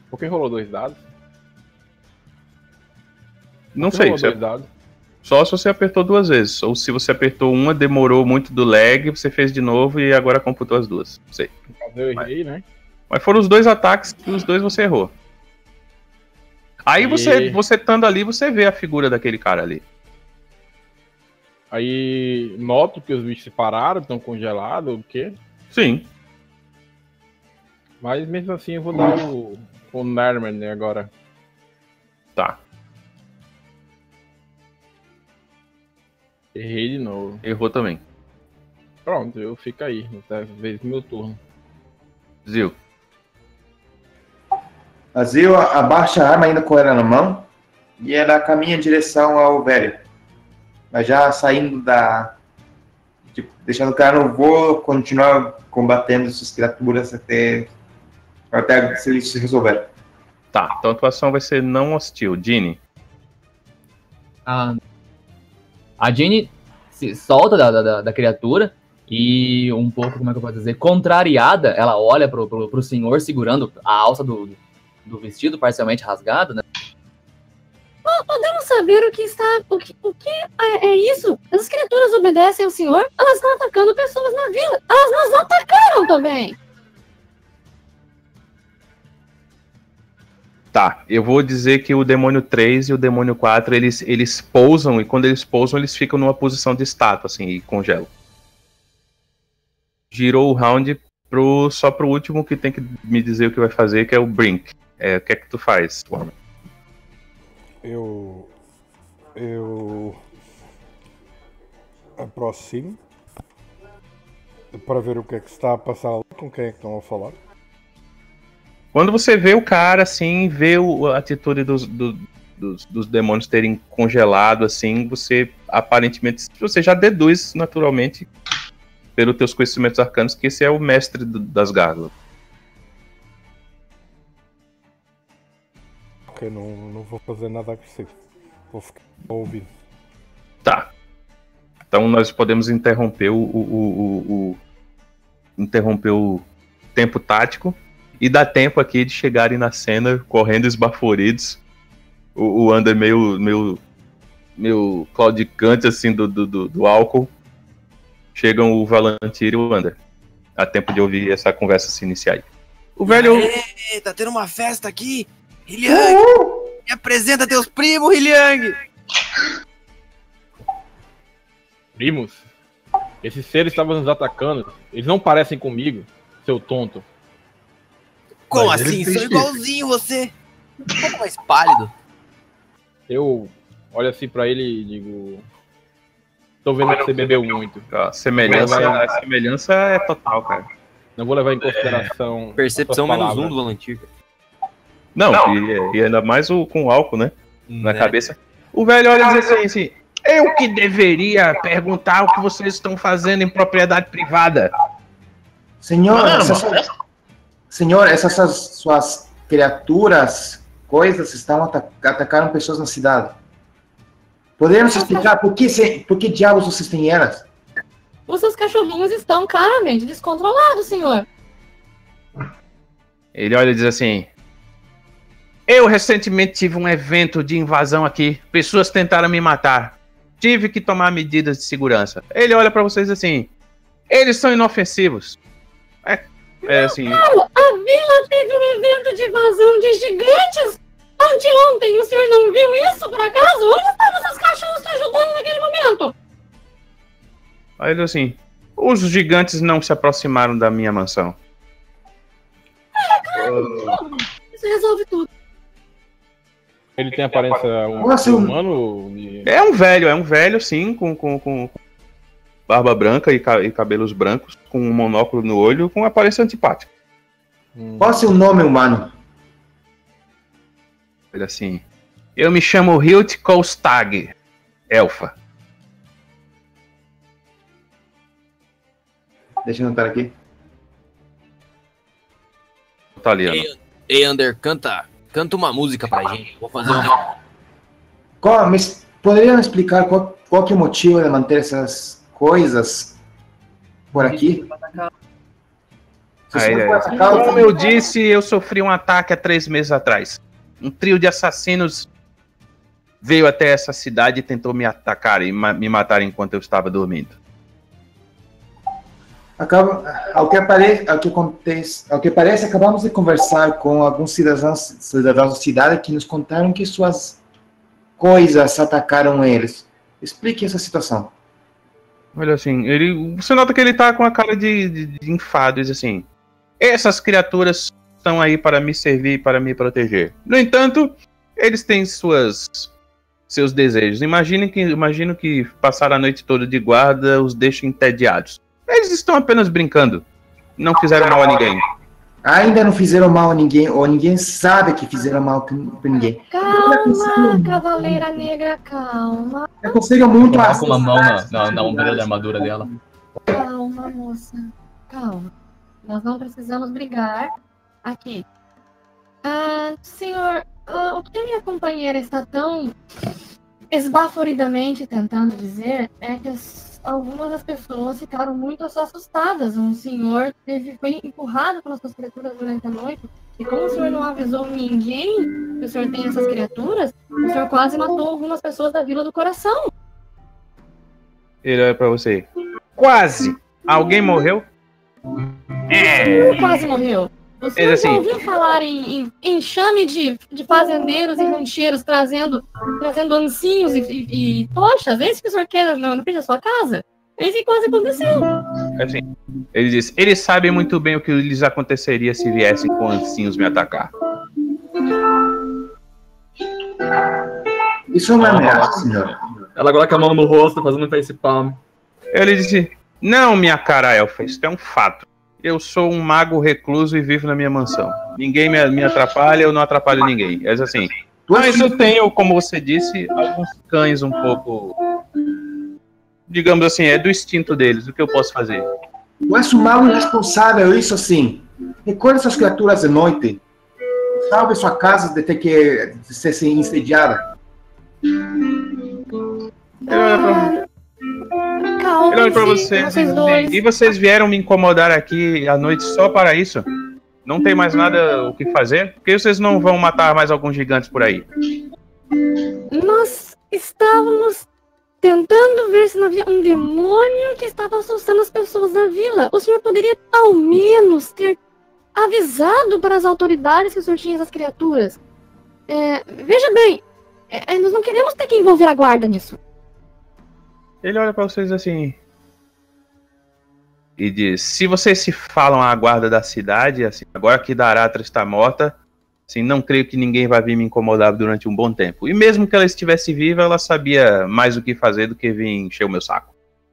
Por que rolou dois dados? Não Por que sei, rolou você- dois dados? só se você apertou duas vezes. Ou se você apertou uma, demorou muito do lag, você fez de novo e agora computou as duas. Não sei. No caso, eu errei, né? Mas foram os dois ataques e os dois você errou. Aí E- você, você estando ali, você vê a figura daquele cara ali. Aí noto que os bichos se pararam, estão congelados, o quê? Sim. Mas mesmo assim eu vou dar o, o Nerman né, agora. Tá. Errei de novo. Errou também. Pronto, eu fico aí, até vez do meu turno. Zil. A Zil abaixa a arma ainda com ela na mão e ela caminha em direção ao velho. Mas já saindo da... Tipo, deixando claro, não vou continuar combatendo essas criaturas até, até se eles se resolverem. Tá, então a atuação vai ser não hostil. Ginny. A, a Jenny se solta da, da, da criatura e um pouco, como é que eu posso dizer, contrariada, ela olha pro, pro, pro senhor segurando a alça do, do vestido parcialmente rasgado, né? Podemos saber o que está... O que, o que é, é isso? As criaturas obedecem ao senhor? Elas estão atacando pessoas na vila. Elas nos atacaram também. Tá, eu vou dizer que o demônio três e o demônio quatro, eles, eles pousam, e quando eles pousam, eles ficam numa posição de estátua, assim, e congelam. Girou o round pro, só pro último que tem que me dizer o que vai fazer, que é o Brink. É, o que é que tu faz, Warman? Eu. Eu. Aproximo para ver o que é que se está a passar ali, com quem é que estão a falar. Quando você vê o cara, assim, vê o, a atitude dos, do, dos, dos demônios terem congelado, assim, você aparentemente, você já deduz naturalmente, pelos teus conhecimentos arcanos, que esse é o mestre do, das gárgulas. Ok, não, não vou fazer nada agressivo. Vou ficar ouvindo. Tá. Então nós podemos interromper o, o, o, o, o interromper o tempo tático e dar tempo aqui de chegarem na cena correndo esbaforidos. O, o Ander meio, meio, meio claudicante assim do, do, do, do álcool. Chegam o Valantir e o Ander. Há tempo de ouvir essa conversa se iniciar aí. O velho. Aê, tá tendo uma festa aqui! Hyliang! Me apresenta teus primos, Hyliang! Primos, esses seres estavam nos atacando. Eles não parecem comigo, seu tonto. Como Mas assim? ele tem Sou chifre. igualzinho você! Um pouco mais pálido. Eu olho assim pra ele e digo... Tô vendo que você bebeu muito. A semelhança, a semelhança é total, cara. Não vou levar em consideração... Percepção as suas menos um palavras. do Valantir. Não, E, e ainda mais o, com o álcool, né? Na Né? cabeça. O velho olha e diz assim, assim: eu que deveria perguntar o que vocês estão fazendo em propriedade privada. Senhor, Mano, essas, senhor, essas suas, suas criaturas, coisas, estão ata atacando pessoas na cidade. Podemos explicar por que, se, por que diabos vocês têm elas? Os seus cachorrinhos estão claramente descontrolados, senhor. Ele olha e diz assim: eu recentemente tive um evento de invasão aqui. Pessoas tentaram me matar. Tive que tomar medidas de segurança. Ele olha pra vocês assim: eles são inofensivos. É, é assim. A vila teve um evento de invasão de gigantes. Anteontem, o senhor não viu isso, por acaso? Onde estavam seus cachorros te ajudando naquele momento? Aí ele diz assim: os gigantes não se aproximaram da minha mansão. Isso resolve tudo. Ele tem aparência um, Nossa, eu- humano? De... É um velho, é um velho sim, com, com, com barba branca e, ca- e cabelos brancos, com um monóculo no olho, com aparência antipática. Hum. Qual é o seu nome, humano? Ele assim: eu me chamo Hilt Kolstag, elfa. Deixa eu anotar aqui. Italiano. Ei, ei, Ander, canta, canta uma música pra gente. Vou fazer um... Qual, mas poderiam explicar qual, qual que é o motivo de manter essas coisas por aqui? Aí, é. Como eu disse, eu sofri um ataque há três meses atrás. Um trio de assassinos veio até essa cidade e tentou me atacar e ma me matar enquanto eu estava dormindo. Acaba, ao, que apare, ao, que acontece, ao que parece, acabamos de conversar com alguns cidadãos, cidadãos da cidade que nos contaram que suas coisas atacaram eles. Explique essa situação. Olha assim, ele, você nota que ele tá com a cara de, de, de enfado, diz assim: essas criaturas estão aí para me servir e para me proteger. No entanto, eles têm suas, seus desejos. Imagine que, imagino que passar a noite toda de guarda os deixa entediados. Eles estão apenas brincando. Não fizeram mal a ninguém. Ainda não fizeram mal a ninguém, ou ninguém sabe que fizeram mal para ninguém. Calma, Cavaleira Negra, calma. Aconselho muito a... Coloca uma mão na, na, na ombreira da armadura dela. Calma, moça. Calma. Nós não precisamos brigar aqui. Ah, senhor, ah, o que minha companheira está tão esbaforidamente tentando dizer é que as, algumas das pessoas ficaram muito assustadas. Um senhor teve, foi empurrado pelas suas criaturas durante a noite. E como o senhor não avisou ninguém que o senhor tem essas criaturas, o senhor quase matou algumas pessoas da Vila do Coração. Ele olha pra você. Quase! Alguém morreu? É. Quase morreu. O senhor assim, já ouviu falar em, em enxame de, de fazendeiros e rancheiros trazendo, trazendo ancinhos e, e, e tochas? É isso que o senhor quer no, no fim da sua casa? É isso que quase aconteceu. Assim, ele diz, eles sabem muito bem o que lhes aconteceria se viessem com ancinhos me atacar. Isso não é ameaça, senhor. Ela coloca a mão no rosto, fazendo um face palm. Ele disse, não, minha cara elfa, isso é um fato. Eu sou um mago recluso e vivo na minha mansão. Ninguém me, me atrapalha, eu não atrapalho ninguém. É assim. Mas eu tenho, como você disse, alguns cães um pouco... Digamos assim, é do instinto deles. O que eu posso fazer? Tu és um mal irresponsável, isso sim. Recolhe essas criaturas de noite. Salve sua casa de ter que de ser assim, insediada. Ele olha pra... Calma, Ele olha pra você. vocês dois. E vocês vieram me incomodar aqui à noite só para isso? Não tem mais nada o que fazer? Por que vocês não vão matar mais alguns gigantes por aí? Nós estávamos tentando ver se não havia um demônio que estava assustando as pessoas da vila. O senhor poderia, ao menos, ter avisado para as autoridades que o senhor tinha essas criaturas. É, veja bem, é, nós não queremos ter que envolver a guarda nisso. Ele olha pra vocês assim e diz, se vocês se falam à guarda da cidade, assim, agora que Daratra está morta, assim, não creio que ninguém vai vir me incomodar durante um bom tempo. E mesmo que ela estivesse viva, ela sabia mais o que fazer do que vir encher o meu saco.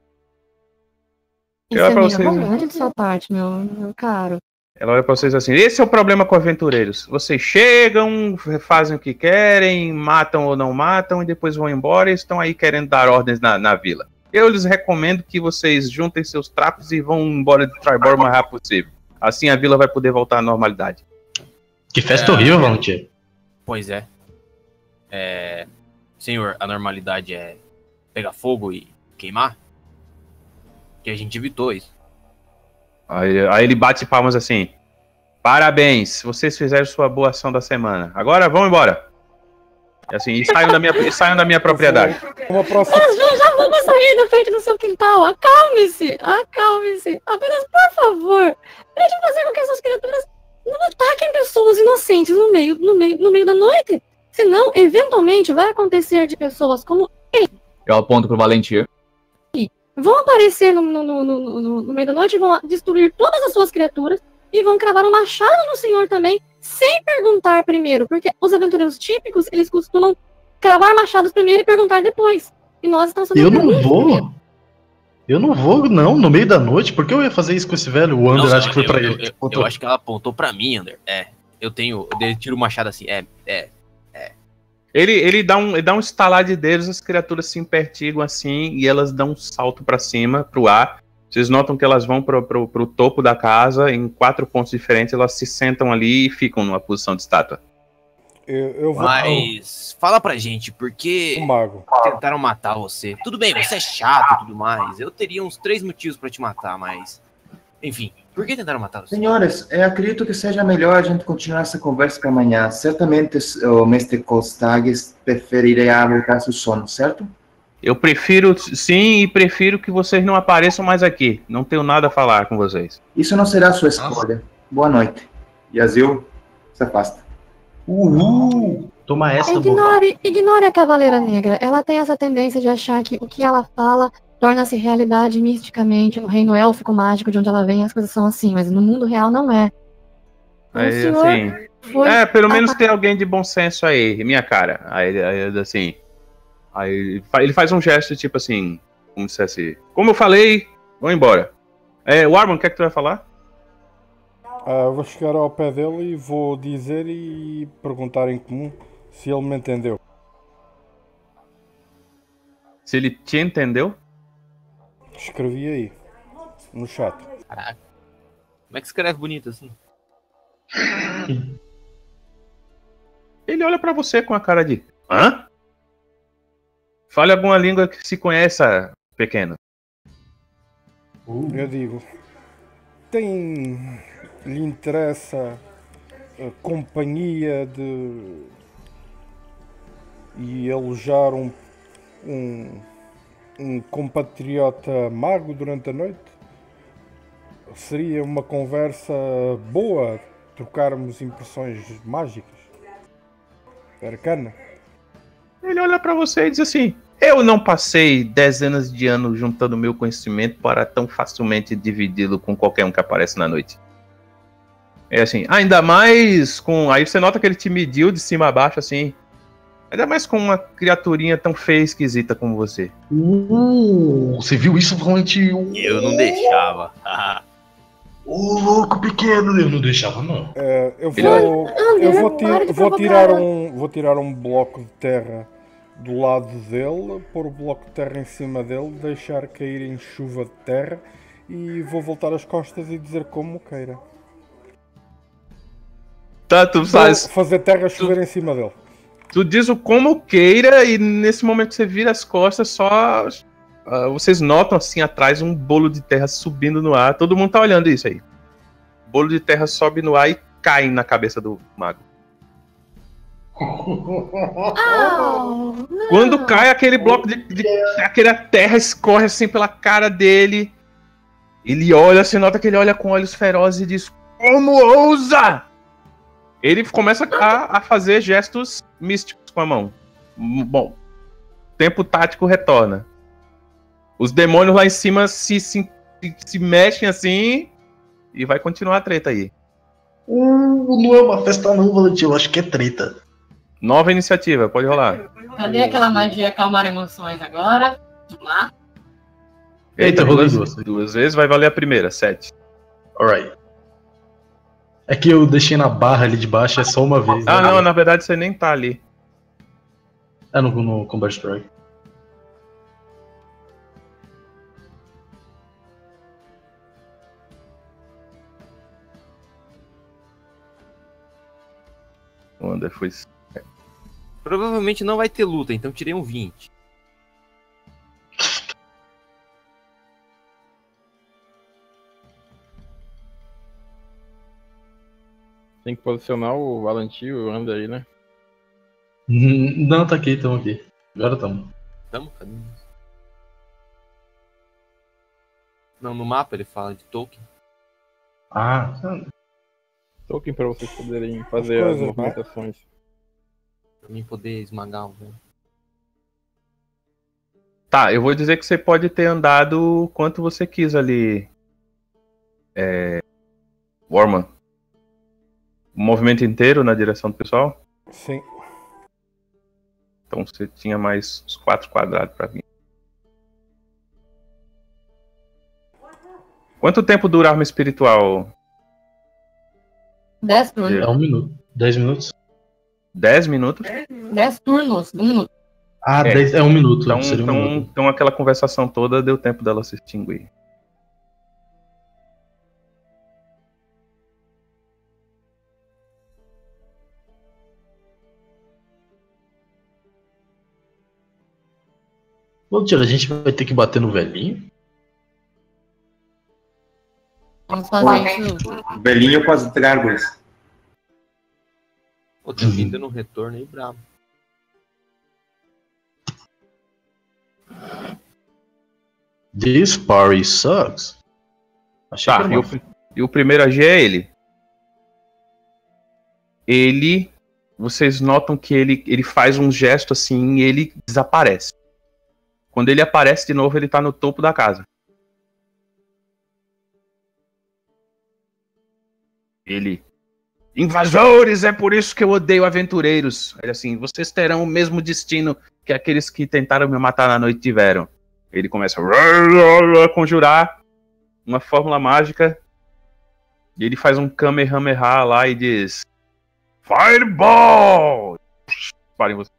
Isso é meio arrogante de sua parte, meu, meu caro. Ela olha pra vocês assim, esse é o problema com aventureiros. Vocês chegam, fazem o que querem, matam ou não matam, e depois vão embora e estão aí querendo dar ordens na, na vila. Eu lhes recomendo que vocês juntem seus trapos e vão embora de Triboar o mais rápido possível. Assim a vila vai poder voltar à normalidade. Que festa é... horrível, Valentia. Pois é. É... Senhor, a normalidade é pegar fogo e queimar? Que a gente evitou isso. Aí, aí ele bate palmas assim. Parabéns, vocês fizeram sua boa ação da semana. Agora vão embora. E assim, e saiam da minha, e saiam da minha propriedade. Uma próxima... Nós já, já vamos sair da frente do seu quintal. Acalme-se, acalme-se. Apenas, por favor, deixe fazer com que essas criaturas não ataquem pessoas inocentes no meio, no meio, no meio da noite. Senão, eventualmente, vai acontecer de pessoas como ele. Eu aponto pro Valentir. Vão aparecer no, no, no, no, no meio da noite, vão destruir todas as suas criaturas e vão cravar um machado no senhor também, sem perguntar primeiro, porque os aventureiros típicos, eles costumam cravar machados primeiro e perguntar depois. E nós estamos fazendo Eu não vou. Eu não vou, não, no meio da noite. Por que eu ia fazer isso com esse velho? O Ander, acho que foi eu, pra eu, ele. Eu, eu acho que ela apontou pra mim, Ander. É, eu tenho, eu tiro o machado assim, é, é, é. Ele, ele, dá um, ele dá um estalar de dedos, as criaturas se impertigam assim e elas dão um salto pra cima, pro ar. Vocês notam que elas vão pro, pro, pro topo da casa, em quatro pontos diferentes, elas se sentam ali e ficam numa posição de estátua. Eu, eu vou... Mas fala pra gente, por que mago. tentaram matar você? Tudo bem, você é chato e tudo mais. Eu teria uns três motivos pra te matar, mas... Enfim, Por que tentaram matar o senhor? Senhores, eu acredito que seja melhor a gente continuar essa conversa para amanhã. Certamente o mestre Costagues preferirá voltar ao sono, certo? Eu prefiro, sim, e prefiro que vocês não apareçam mais aqui. Não tenho nada a falar com vocês. Isso não será sua escolha. Boa noite. E Azil se afasta. Uhul! Toma essa, boba. Ignore, ignore a Cavaleira Negra. Ela tem essa tendência de achar que o que ela fala torna-se realidade misticamente no reino élfico mágico de onde ela vem. As coisas são assim, mas no mundo real não é. O Aí, senhor assim, foi é, pelo menos ata- tem alguém de bom senso aí, minha cara. Aí, aí assim, aí ele fa- ele faz um gesto tipo assim, como se dissesse, como eu falei, vão embora. É, Warman, o que é que tu vai falar? Ah, vou chegar ao pé dele e vou dizer e perguntar em comum se ele me entendeu. Se ele te entendeu? Escrevi aí, no chat. Caraca. Como é que escreve bonito assim? Ele olha pra você com a cara de, hã? Fale alguma língua que se conheça, pequeno. Eu digo, tem... lhe interessa a companhia de... e alojar um, um, um compatriota mago durante a noite? Seria uma conversa boa trocarmos impressões mágicas? Arcana? Ele olha pra você e diz assim, eu não passei dezenas de anos juntando meu conhecimento para tão facilmente dividi-lo com qualquer um que aparece na noite. É assim, ainda mais com... Aí você nota que ele te mediu de cima a baixo, assim. Ainda mais com uma criaturinha tão feia e esquisita como você. Uh, você viu isso, Valente? Eu não deixava. Ô, louco pequeno, eu não deixava, não. Eh, eu Ele vou, eu vou, ti- para de vou provocar. tirar um, vou tirar um bloco de terra do lado dele, pôr o bloco de terra em cima dele, deixar cair em chuva de terra e vou voltar as costas e dizer como queira. Tá, tu Vou faz... fazer terra chover em cima dele. Tu diz o como queira e nesse momento que você vira as costas, só... ah, vocês notam assim atrás um bolo de terra subindo no ar. Todo mundo tá olhando isso aí. O bolo de terra sobe no ar e cai na cabeça do mago. Au, não. Quando cai aquele bloco de, de aquela terra escorre assim pela cara dele. Ele olha, você nota que ele olha com olhos ferozes e diz: como ousa? Ele começa a, a fazer gestos místicos com a mão. Bom, tempo tático retorna. Os demônios lá em cima se, se, se, se mexem assim e vai continuar a treta aí. Uh, não é uma festa não, Valente, eu acho que é treta. Nova iniciativa, pode rolar. Cadê aquela magia acalmar emoções agora? Vamos lá. Eita, rolei duas. Duas vezes vai valer a primeira, sete. Alright. É que eu deixei na barra ali de baixo, é só uma vez. Ah, né? não, na verdade você nem tá ali. É no, no Combat Strike. O André foi. Provavelmente não vai ter luta, então tirei um vinte. Tem que posicionar o Valentim e o André aí, né? Hum, Não, tá aqui, estamos aqui. Agora estamos. Tamo? Cadê? Não, no mapa ele fala de token. Ah, Token pra vocês poderem fazer as, coisas, né? movimentações. Pra mim poder esmagar o velho. Tá, eu vou dizer que você pode ter andado quanto você quis ali. É. Warman. O movimento inteiro na direção do pessoal? Sim. Então você tinha mais uns quatro quadrados pra vir. Quanto tempo dura a arma espiritual? Dez turnos. é um minuto. Dez minutos? Dez minutos? Dez turnos. Um minuto. Ah, É. dez, é um minuto. Então, seria um então, minuto. então aquela conversação toda deu tempo dela se extinguir. Ô, tia, a gente vai ter que bater no velhinho? Vamos fazer isso. O velhinho com as gárgulas. Pô, tá vindo no retorno aí, brabo. This party sucks. Achei Tá, que e era o, uma... e o primeiro A G é ele. Ele. Vocês notam que ele, ele faz um gesto assim e ele desaparece. Quando ele aparece de novo, ele tá no topo da casa. Ele. Invasores, é por isso que eu odeio aventureiros. Ele assim, vocês terão o mesmo destino que aqueles que tentaram me matar na noite tiveram. Ele começa a conjurar uma fórmula mágica. E ele faz um Kamehameha lá e diz: Fireball! Parem você.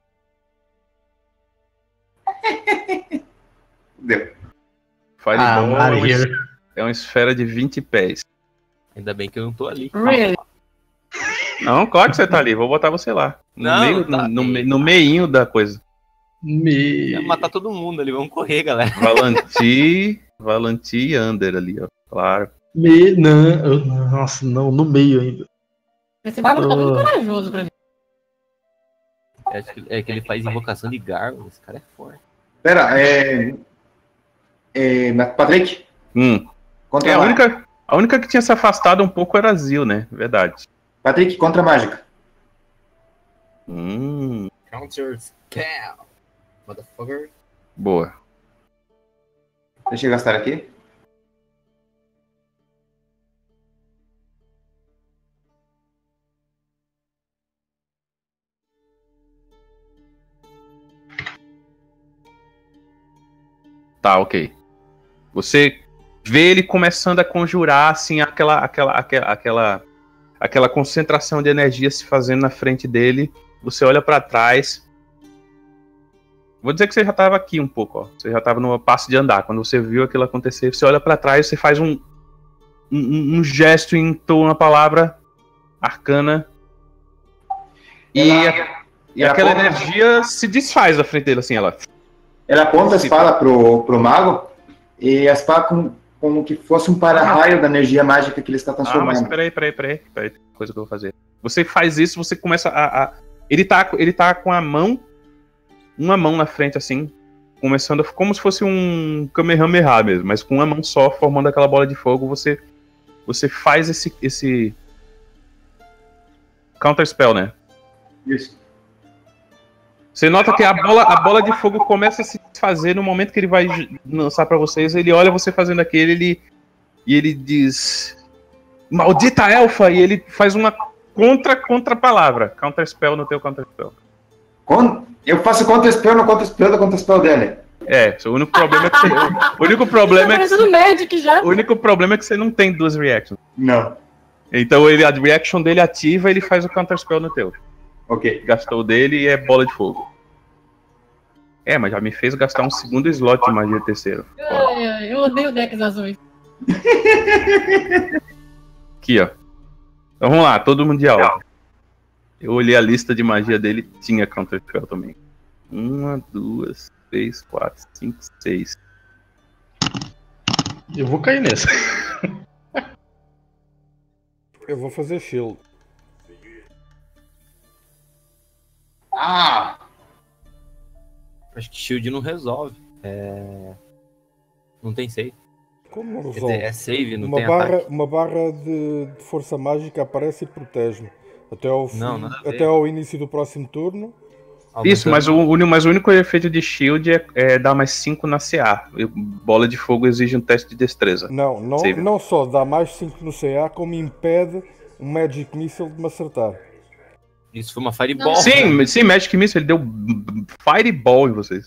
Deu. Fireball Ah, é, uma, here. é uma esfera de vinte pés. Ainda bem que eu não tô ali. Really? Não, claro que você tá ali. Vou botar você lá. No, Não, meio, tá no, no, bem. no meinho da coisa. Me... Vai matar todo mundo ali, vamos correr, galera. Valanti, Valanti e Under ali, ó. Claro. Me... Não, eu- nossa, não, no meio ainda. Esse barba tá muito Oh. corajoso pra mim. É, acho que, é que ele faz invocação de Gargo. Esse cara é forte. Pera, é... é... Patrick, Hum. contra É, a mágica. única, a única que tinha se afastado um pouco era a Zil, né? Verdade. Patrick, contra mágica. Hum. Counter spell. Motherfucker. Boa. Deixa eu gastar aqui. Tá, ok. Você vê ele começando a conjurar, assim, aquela, aquela, aquela, aquela, aquela concentração de energia se fazendo na frente dele. Você olha pra trás. Vou dizer que você já tava aqui um pouco, ó. Você já tava no passo de andar. Quando você viu aquilo acontecer, você olha pra trás, você faz um, um, um gesto e entoa uma palavra arcana. E, Ela- a- e ela aquela aponta- energia se desfaz da frente dele, assim, ela. Ela aponta a Sim. espada pro, pro mago e a espada como, como que fosse um para-raio da energia mágica que ele está Ah, mas transformando. peraí, peraí, peraí, peraí. Coisa que eu vou fazer. Você faz isso, você começa a. a- Ele, tá, ele tá com a mão. Uma mão na frente, assim. Começando a- como se fosse um Kamehameha mesmo, mas com uma mão só, formando aquela bola de fogo, você. Você faz esse. esse Counter spell, né? Isso. Você nota que a bola, a bola de fogo começa a se desfazer no momento que ele vai j- lançar pra vocês. Ele olha você fazendo aquele ele, e ele diz: Maldita elfa! E ele faz uma contra-contra-palavra. Counter spell no teu counter spell. Con- Eu faço contra-spell no contra-spell do contra-spell dele. É, o único problema é que você, o único Tá problema é que, parecendo Magic já. o único problema é que você não tem duas reactions. Não. Então ele, a reaction dele ativa e ele faz o counter spell no teu. Ok. Gastou o dele e é bola de fogo. É, mas já me fez gastar um segundo slot de magia terceiro. Foda. Ai, ai, eu odeio decks azuis. Aqui, ó. Então vamos lá, todo mundo de aula. Eu olhei a lista de magia dele, tinha counter spell também. Uma, duas, três, quatro, cinco, seis. Eu vou cair nessa. Eu vou fazer shield. Ah! Acho que shield não resolve. É... Não tem save. Como não Quer resolve? dizer, é save, não Uma tem barra, ataque. uma barra de, de força mágica aparece e protege-me. Até ao, fim- Não, nada a ver. até ao início do próximo turno. Isso, Aumentando- mas o, uni- mas o único efeito de shield é, é dar mais cinco na C A. E bola de fogo exige um teste de destreza. Não, não, Sim. não só dá mais cinco no C A, como impede um Magic Missile de me acertar. Isso foi uma Fireball. Não. Sim, sim, Magic Missile, ele deu Fireball em vocês.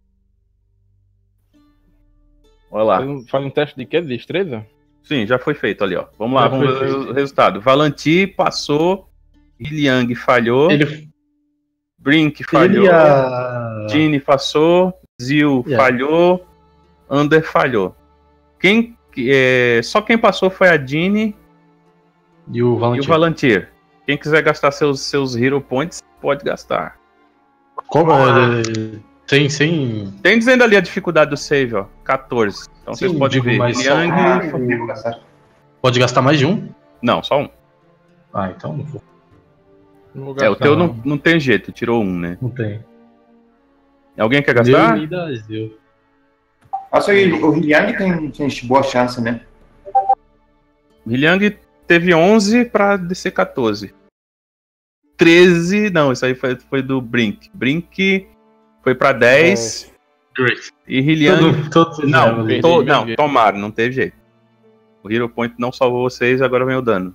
Olha lá. Faz um, faz um teste de quê? De destreza? Sim, já foi feito ali, ó. Vamos lá, Já vamos foi ver feito. o resultado. Valanti passou, Iliang falhou, Ele Brink falhou, teria. Gini passou, Zil Yeah. falhou, Under falhou. Quem, é, só quem passou foi a Gini E o e o Valentim. Valantir. Quem quiser gastar seus, seus Hero Points, pode gastar. Como é, sem, sem. Tem dizendo ali a dificuldade do save, ó, quatorze. Então vocês Sim, podem digo, ver. mas só- Iliang, Ah, eu vou gastar. Pode gastar mais de um? Não, só um. Ah, então não vou. Não vou É, o gastar, teu não, não tem jeito, tirou um, né? Não tem. Alguém quer gastar? Deu e da Azil. Nossa, o Hyliang tem, tem boa chance, né? O Hyliang teve onze pra descer quatorze. treze, não, isso aí foi, foi do Brink. Brink foi pra dez. Great. E Hyliang... Todo, todos Não, perdi to, meu não, jeito. tomaram, não teve jeito. O Hero Point não salvou vocês, agora vem o dano.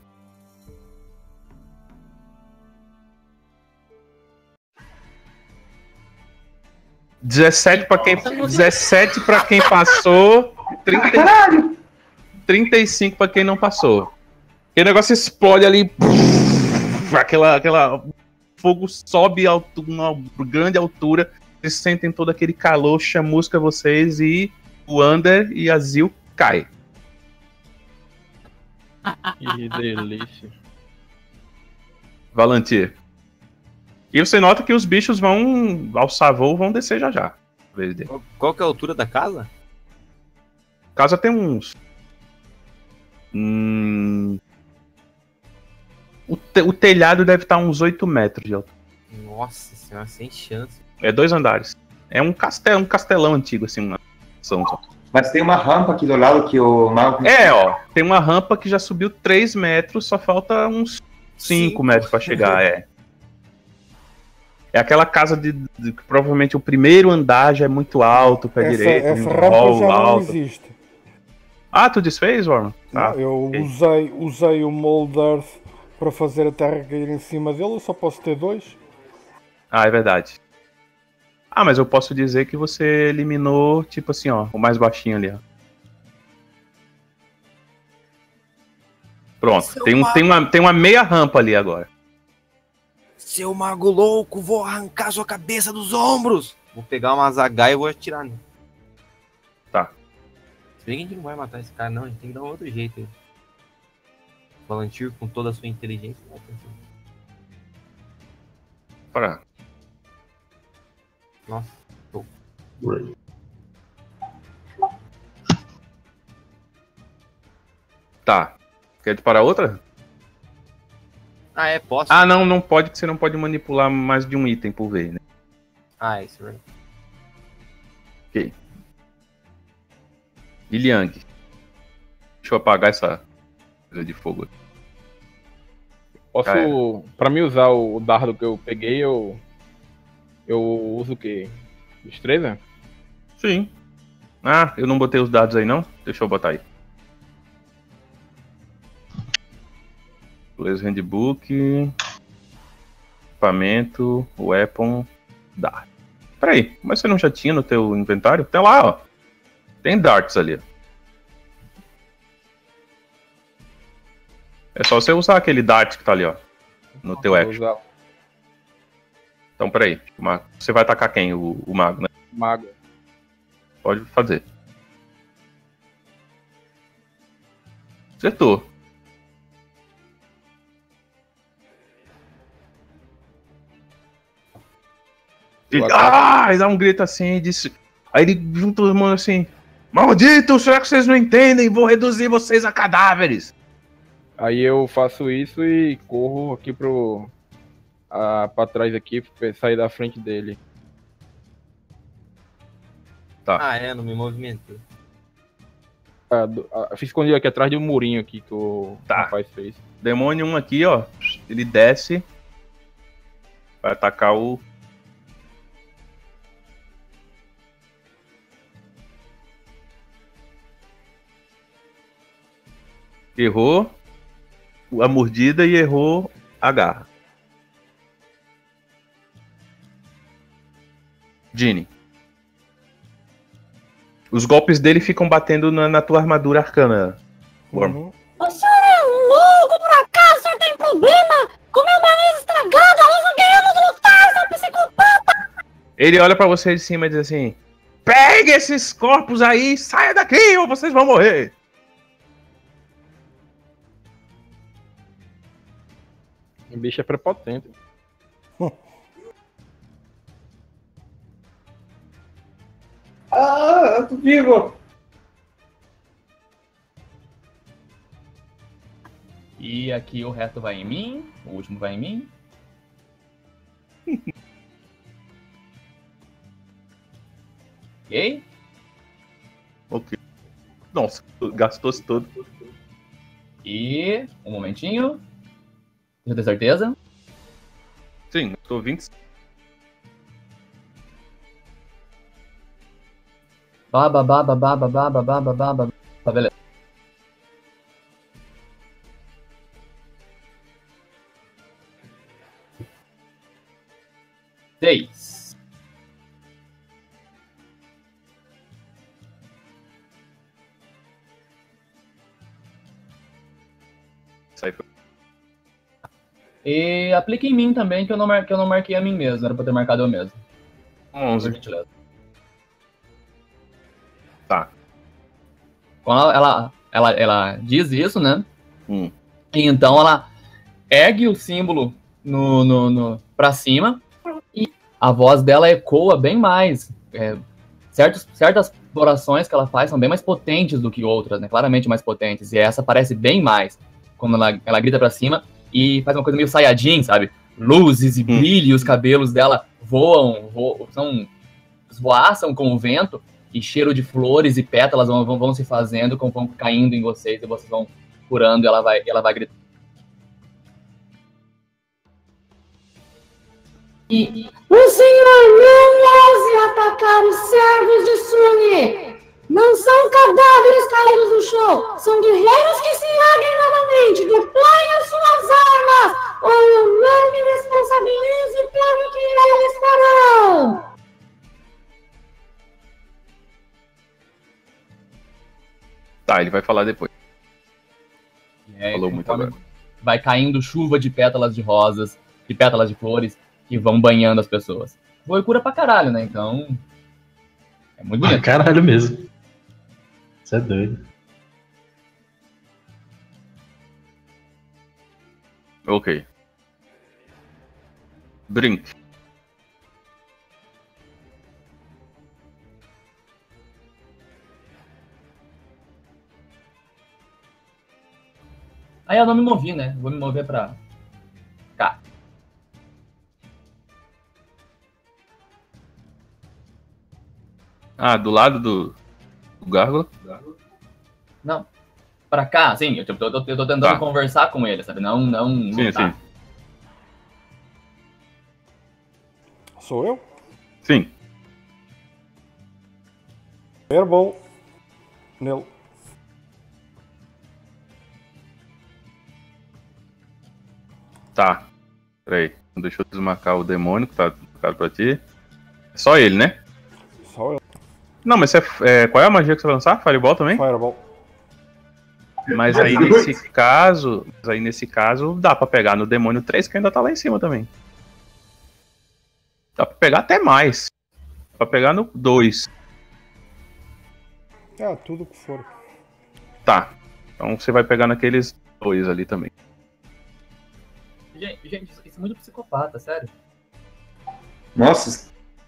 dezessete pra quem, dezessete pra quem passou, trinta, trinta e cinco pra quem não passou. E o negócio explode ali, aquela, aquela fogo sobe a uma grande altura, vocês sentem todo aquele calor, chamusca vocês e o Ander e a Zil cai. Que delícia. Valantir. E você nota que os bichos vão alçar voo, vão descer já já. Qual, qual que é a altura da casa? A casa tem uns... Hum... O, te- o telhado deve estar uns oito metros de altura. Nossa senhora, sem chance. É dois andares. É um castelo, um castelão antigo, assim, uma são só. Mas tem uma rampa aqui do lado que o mago... É, ó, tem uma rampa que já subiu três metros, só falta uns cinco Cinco. metros pra chegar, é. É aquela casa de, de que provavelmente o primeiro andar já é muito alto pra Essa, direita, essa um rampa hall já não alto. existe. Ah, tu desfez, Warren? Ah, Não, eu ok. usei, usei o Mold Earth para fazer a terra cair em cima dele, eu só posso ter dois. Ah, é verdade. Ah, mas eu posso dizer que você eliminou, tipo assim, ó, o mais baixinho ali, ó. Pronto, Seu tem, um, mago. tem, uma, tem uma meia rampa ali agora. Seu mago louco, vou arrancar sua cabeça dos ombros. Vou pegar uma zagaia e vou atirar nele. Tá. Se bem que a gente não vai matar esse cara, não. A gente tem que dar um outro jeito aí. Valantir, com toda a sua inteligência, vai conseguir. Para. Nossa. Great. Tá. Quer disparar outra? Ah, é, posso? Ah, não, não pode, porque você não pode manipular mais de um item por vez, né? Ah, é isso, right. Ok. Hyliang. Deixa eu apagar essa coisa de fogo. Posso, Já era. pra mim usar o dardo que eu peguei, eu eu uso o quê? Destreza? Sim. Ah, eu não botei os dados aí, não? Deixa eu botar aí. Players Handbook. Equipamento. Weapon. Dart. Peraí, mas você não já tinha no teu inventário? Tem lá, ó. Tem darts ali, ó. É só você usar aquele dart que tá ali, ó. No teu Vou action. usar Então, peraí. o mago- Você vai atacar quem? O, o mago, né? o mago. Pode fazer. Acertou. Ele, O ataque- ah, ele dá um grito assim e disse. Aí ele junta os mãos assim. Maldito, será que vocês não entendem? Vou reduzir vocês a cadáveres. Aí eu faço isso e corro aqui pro. A, pra trás aqui, pra sair da frente dele. Ah, é, não me movimentei. Ah, do- ah, eu fiz escondido aqui atrás de um murinho aqui que o Tá. rapaz fez. Demônio um aqui, ó. Ele desce. Vai atacar o. Errou a mordida e errou a garra. Ginny. Os golpes dele ficam batendo na, na tua armadura arcana. Worm. Uhum. O senhor é louco, por acaso? O senhor tem problema com meu nariz estragado? Nós não queremos lutar, seu psicopata! Ele olha pra você de cima e diz assim: pegue esses corpos aí, saia daqui ou vocês vão morrer. O bicho é prepotente. Ah, eu tô vivo! E aqui o resto vai em mim. O último vai em mim. Ok? Ok. Nossa, gastou-se todo. E... um momentinho. Deixa eu ter certeza. Sim, estou vinte. Baba, baba, baba, baba, baba, baba. Tá, beleza. Seis. Isso aí foi. E aplica em mim também, que eu não, mar... que eu não marquei a mim mesmo. Era pra ter marcado eu mesmo. onze. Por gentileza. Tá. Quando ela, ela, ela, ela diz isso, né? Hum. E então ela ergue o símbolo no, no, no, pra cima e a voz dela ecoa bem mais. É, certos, certas orações que ela faz são bem mais potentes do que outras, né? Claramente mais potentes. E essa parece bem mais. Quando ela, ela grita pra cima e faz uma coisa meio Saiyajin, sabe? Luzes e brilho, e os cabelos dela voam, voam são, esvoaçam com o vento. E cheiro de flores e pétalas vão, vão, vão se fazendo, vão caindo em vocês e vocês vão curando e ela vai, ela vai gritar. E o Senhor não ouse atacar os servos de Sunny. Não são cadáveres caídos no chão, são guerreiros que se erguem novamente, deploiem as suas armas, ou eu não me responsabilizo pelo que eles farão. Tá, ele vai falar depois. É, Falou muito agora. Vai caindo chuva de pétalas de rosas, de pétalas de flores, que vão banhando as pessoas. Foi cura pra caralho, né? Então. É muito bonito. Ah, caralho mesmo. Isso é doido. Ok. Drink. Aí eu não me movi, né? Vou me mover pra cá. Ah, do lado do, do Gárgula? Não. Pra cá, sim. Eu, eu, eu, eu tô tentando Tá. conversar com ele, sabe? Não, não Sim, lutar. sim. Sou eu? Sim. Airball. Nele. Tá. Peraí. Deixa eu desmarcar o demônio que tá marcado pra ti. É só ele, né? Só eu. Não, mas você é, é, qual é a magia que você vai lançar? Fireball também? Fireball. Mas aí nesse caso, mas aí nesse caso dá pra pegar no demônio três que ainda tá lá em cima também. Dá pra pegar até mais. Dá pra pegar no dois. Ah, tudo que for. Tá. Então você vai pegar naqueles dois ali também. Gente, gente, isso isso é muito psicopata, sério. Nossa,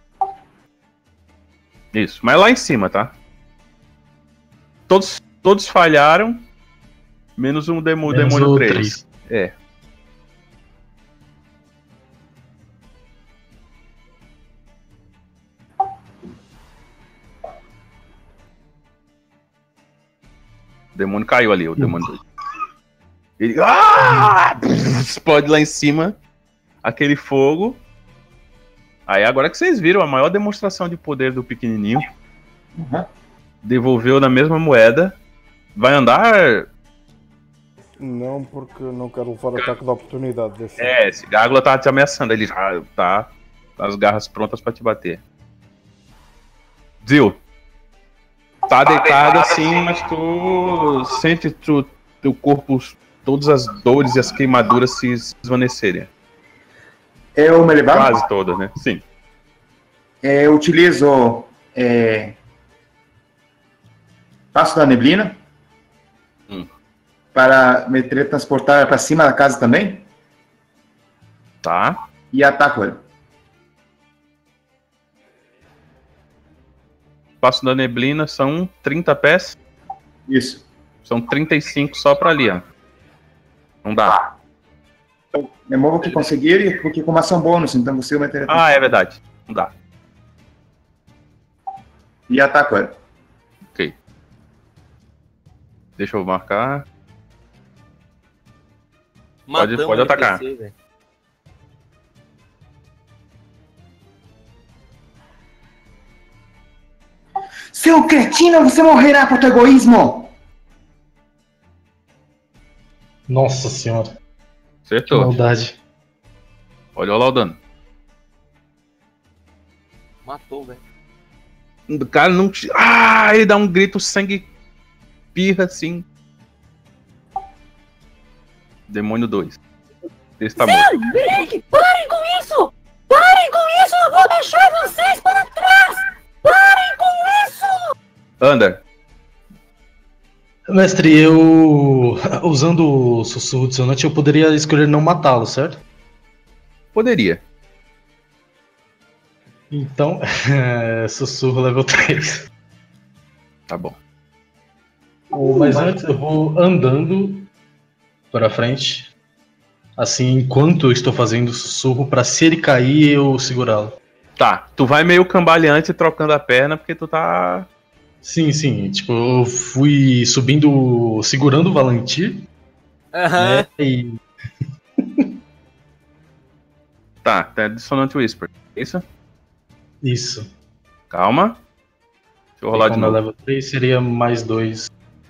Isso. Mas lá em cima, tá? Todos, todos falharam. Menos um demo, Menos demônio o três. É. O demônio caiu ali, o demônio dois. Ele ah! explode lá em cima. Aquele fogo. Aí agora que vocês viram a maior demonstração de poder do pequenininho. Uhum. Devolveu na mesma moeda. Vai andar. Não, porque não quero levar ataque de oportunidade desse. É, esse Gárgula tá te ameaçando. Ele já tá as garras prontas pra te bater. Zil. Tá deitado assim, mas tu sente tu, teu corpo, todas as dores e as queimaduras se desvanecerem. eu me levanto, Quase todas, né? Sim. eu utilizo é, passo da neblina Hum. para me teletransportar para cima da casa também Tá. e ataco ele. Passo da neblina são trinta pés. Isso. São trinta e cinco só pra ali, ó. Não dá. Me movo o que conseguir, porque com uma ação bônus, então você vai ter... Ah, é verdade. Não dá. E ataco ele. Ok. Deixa eu marcar. Pode, pode atacar. N P C, Seu cretino, você morrerá por teu egoísmo! Nossa senhora. Que Acertou. maldade. Olha lá o dano. matou, velho. O cara não... te- Ah, ele dá um grito, sangue pirra assim. Demônio dois. Esse tá morto. Greg, parem com isso! Parem com isso! Eu vou deixar vocês para trás! Parem com isso! Anda. Mestre, eu. Usando o sussurro dissonante, eu poderia escolher não matá-lo, certo? Poderia. Então, é, sussurro level três. Tá bom. Mas antes eu vou andando para frente. Assim, enquanto eu estou fazendo o sussurro, pra se ele cair, eu segurá-lo. Tá, tu vai meio cambaleante trocando a perna porque tu tá... Sim, sim. Tipo, eu fui subindo, segurando o Valentir, Aham. né? E Tá, tá Dissonant Whisper. Isso? isso. Calma. Deixa eu rolar de Como é novo. level três, seria mais dois.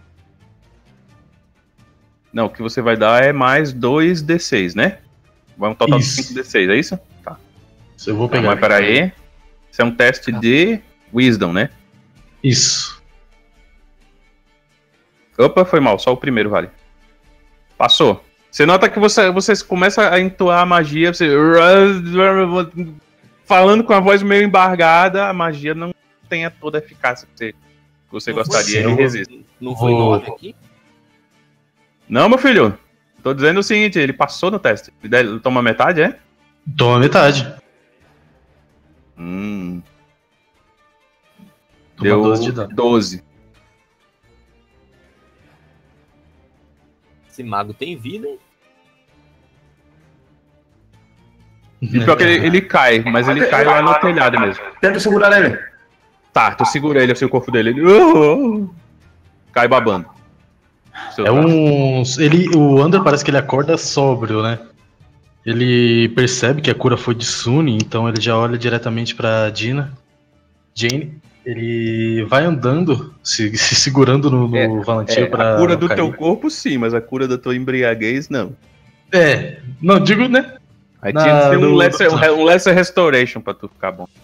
Não, o que você vai dar é mais dois D seis, né? Vai um total Isso. de cinco D seis, é isso? Tá. Isso eu vou Tá, pegar. mas peraí. Isso é um teste de Wisdom, né? Isso. Opa, foi mal. Só o primeiro vale. Passou. Você nota que você, você começa a entoar a magia, você... falando com a voz meio embargada, a magia não tem a toda a eficácia que você, que você Não foi- gostaria Sim, e eu- resiste. Não foi Vou- nove aqui? Não, meu filho. Tô dizendo o seguinte, ele passou no teste. Ele toma metade, é? Toma metade. Hum. Toma Deu doze de dano. doze. Esse mago tem vida, hein? E pior que ele, ele cai, mas ele cai lá no telhado mesmo. Tenta segurar ele. Tá, tu segura ele assim, o corpo dele. Ele uh, cai babando. Seu É braço. um. Ele, o Ander parece que ele acorda sóbrio, né? Ele percebe que a cura foi de Sunny, então ele já olha diretamente pra Dina. Jane. Ele vai andando, se, se segurando no, no É, Valentir É, pra. a cura não do cair. teu corpo sim, mas a cura da tua embriaguez não. É, não, digo, né? Aí Na- tinha que ser um no- lesser, um lesser restoration pra tu ficar bom.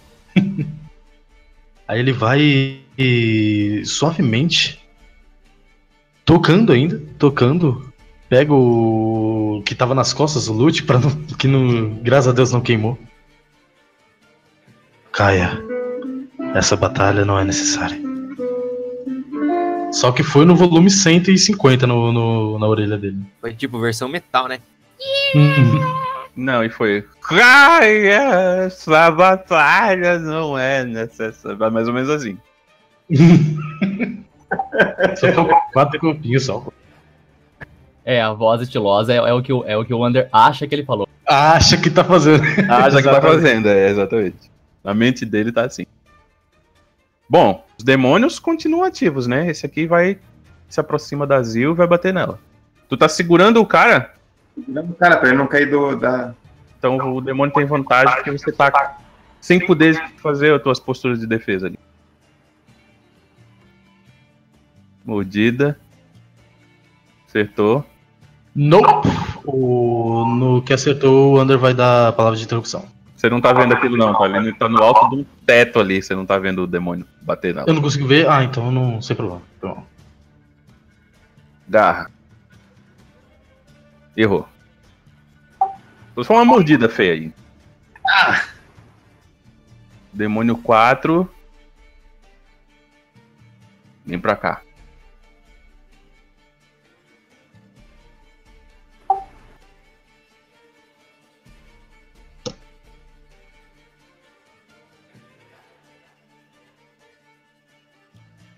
Aí ele vai e, suavemente, tocando ainda, tocando, pega o que tava nas costas, o loot, pra não, que não, graças a Deus não queimou. Caia, essa batalha não é necessária. Só que foi no volume cento e cinquenta no, no- na orelha dele. Foi tipo versão metal, né? Hum. Não, e foi. Caia, essa batalha não é necessária. Vai mais ou menos assim. Só foi quatro copinhos só. É, a voz estilosa é, é o que o, é o que o Wander acha que ele falou. Acha que tá fazendo. Ah, já que tá Exatamente. fazendo, é, exatamente. A mente dele tá assim. Bom, os demônios continuam ativos, né? Esse aqui vai se aproxima da Zil e vai bater nela. Tu tá segurando o cara? Segurando o cara, pra ele não cair do, da... Então o demônio tem vantagem porque você tá sem poder fazer as tuas posturas de defesa ali. Mordida. Acertou. Nope. O, no que acertou, o Ander vai dar a palavra de interrupção. Você não tá vendo aquilo não, tá vendo? Ele tá no alto de um teto ali, você não tá vendo o demônio bater nela. Eu não consigo ver? Ah, então não, sem problema. Pronto. Garra. Errou. Foi uma mordida feia aí. Ah, Demônio quatro. Vem pra cá.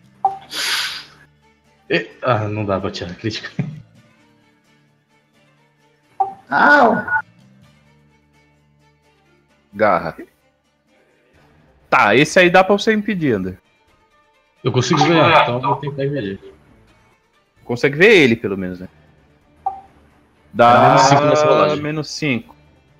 E- Ah, não dá pra tirar a crítica. Au! Garra. Tá, esse aí dá pra você impedir, André. Eu consigo ver, então eu vou tentar impedir. Consegue ver ele, pelo menos, né? Dá menos cinco nessa rolagem. menos cinco.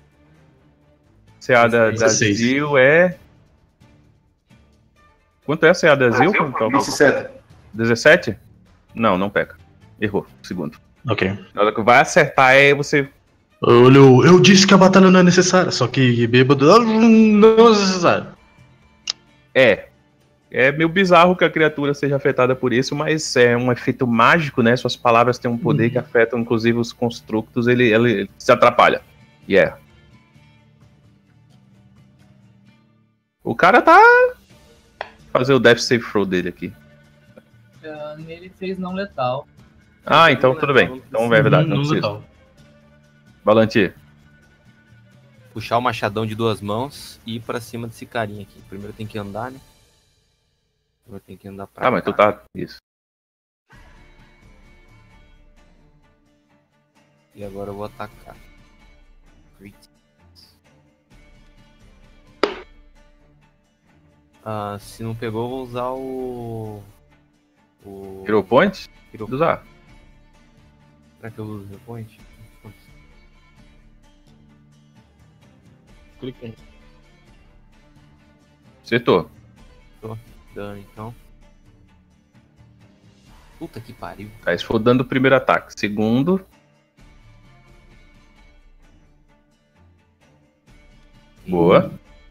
C A da, da dezesseis. Zil é... Quanto é a C A da Zil? dezessete. dezessete? Não, não pega. Errou. Segundo. Ok. Na hora que vai acertar, é você... Eu, eu disse que a batalha não é necessária, só que bêbado não é necessário. É. É meio bizarro que a criatura seja afetada por isso, mas é um efeito mágico, né? Suas palavras têm um poder que afetam, inclusive, os constructos. Ele, ele, ele se atrapalha. E yeah. é. O cara tá... Fazer o Death Save Throw dele aqui. Uh, nele fez não letal. Ah, então tudo bem. Então é verdade, não precisa. Valantir. Puxar o machadão de duas mãos e ir pra cima desse carinha aqui. Primeiro tem que andar, né? Primeiro tem que andar pra Ah, mas cá. tu tá... Isso. E agora eu vou atacar. Crit. Ah, se não pegou, eu vou usar o... O... Hero Point? Hero... Pode usar. Será que eu uso o Hero Point? Clica aí. Acertou. Tô dando, então. Puta que pariu. Tá, esse foi dando o primeiro ataque. Segundo. Boa.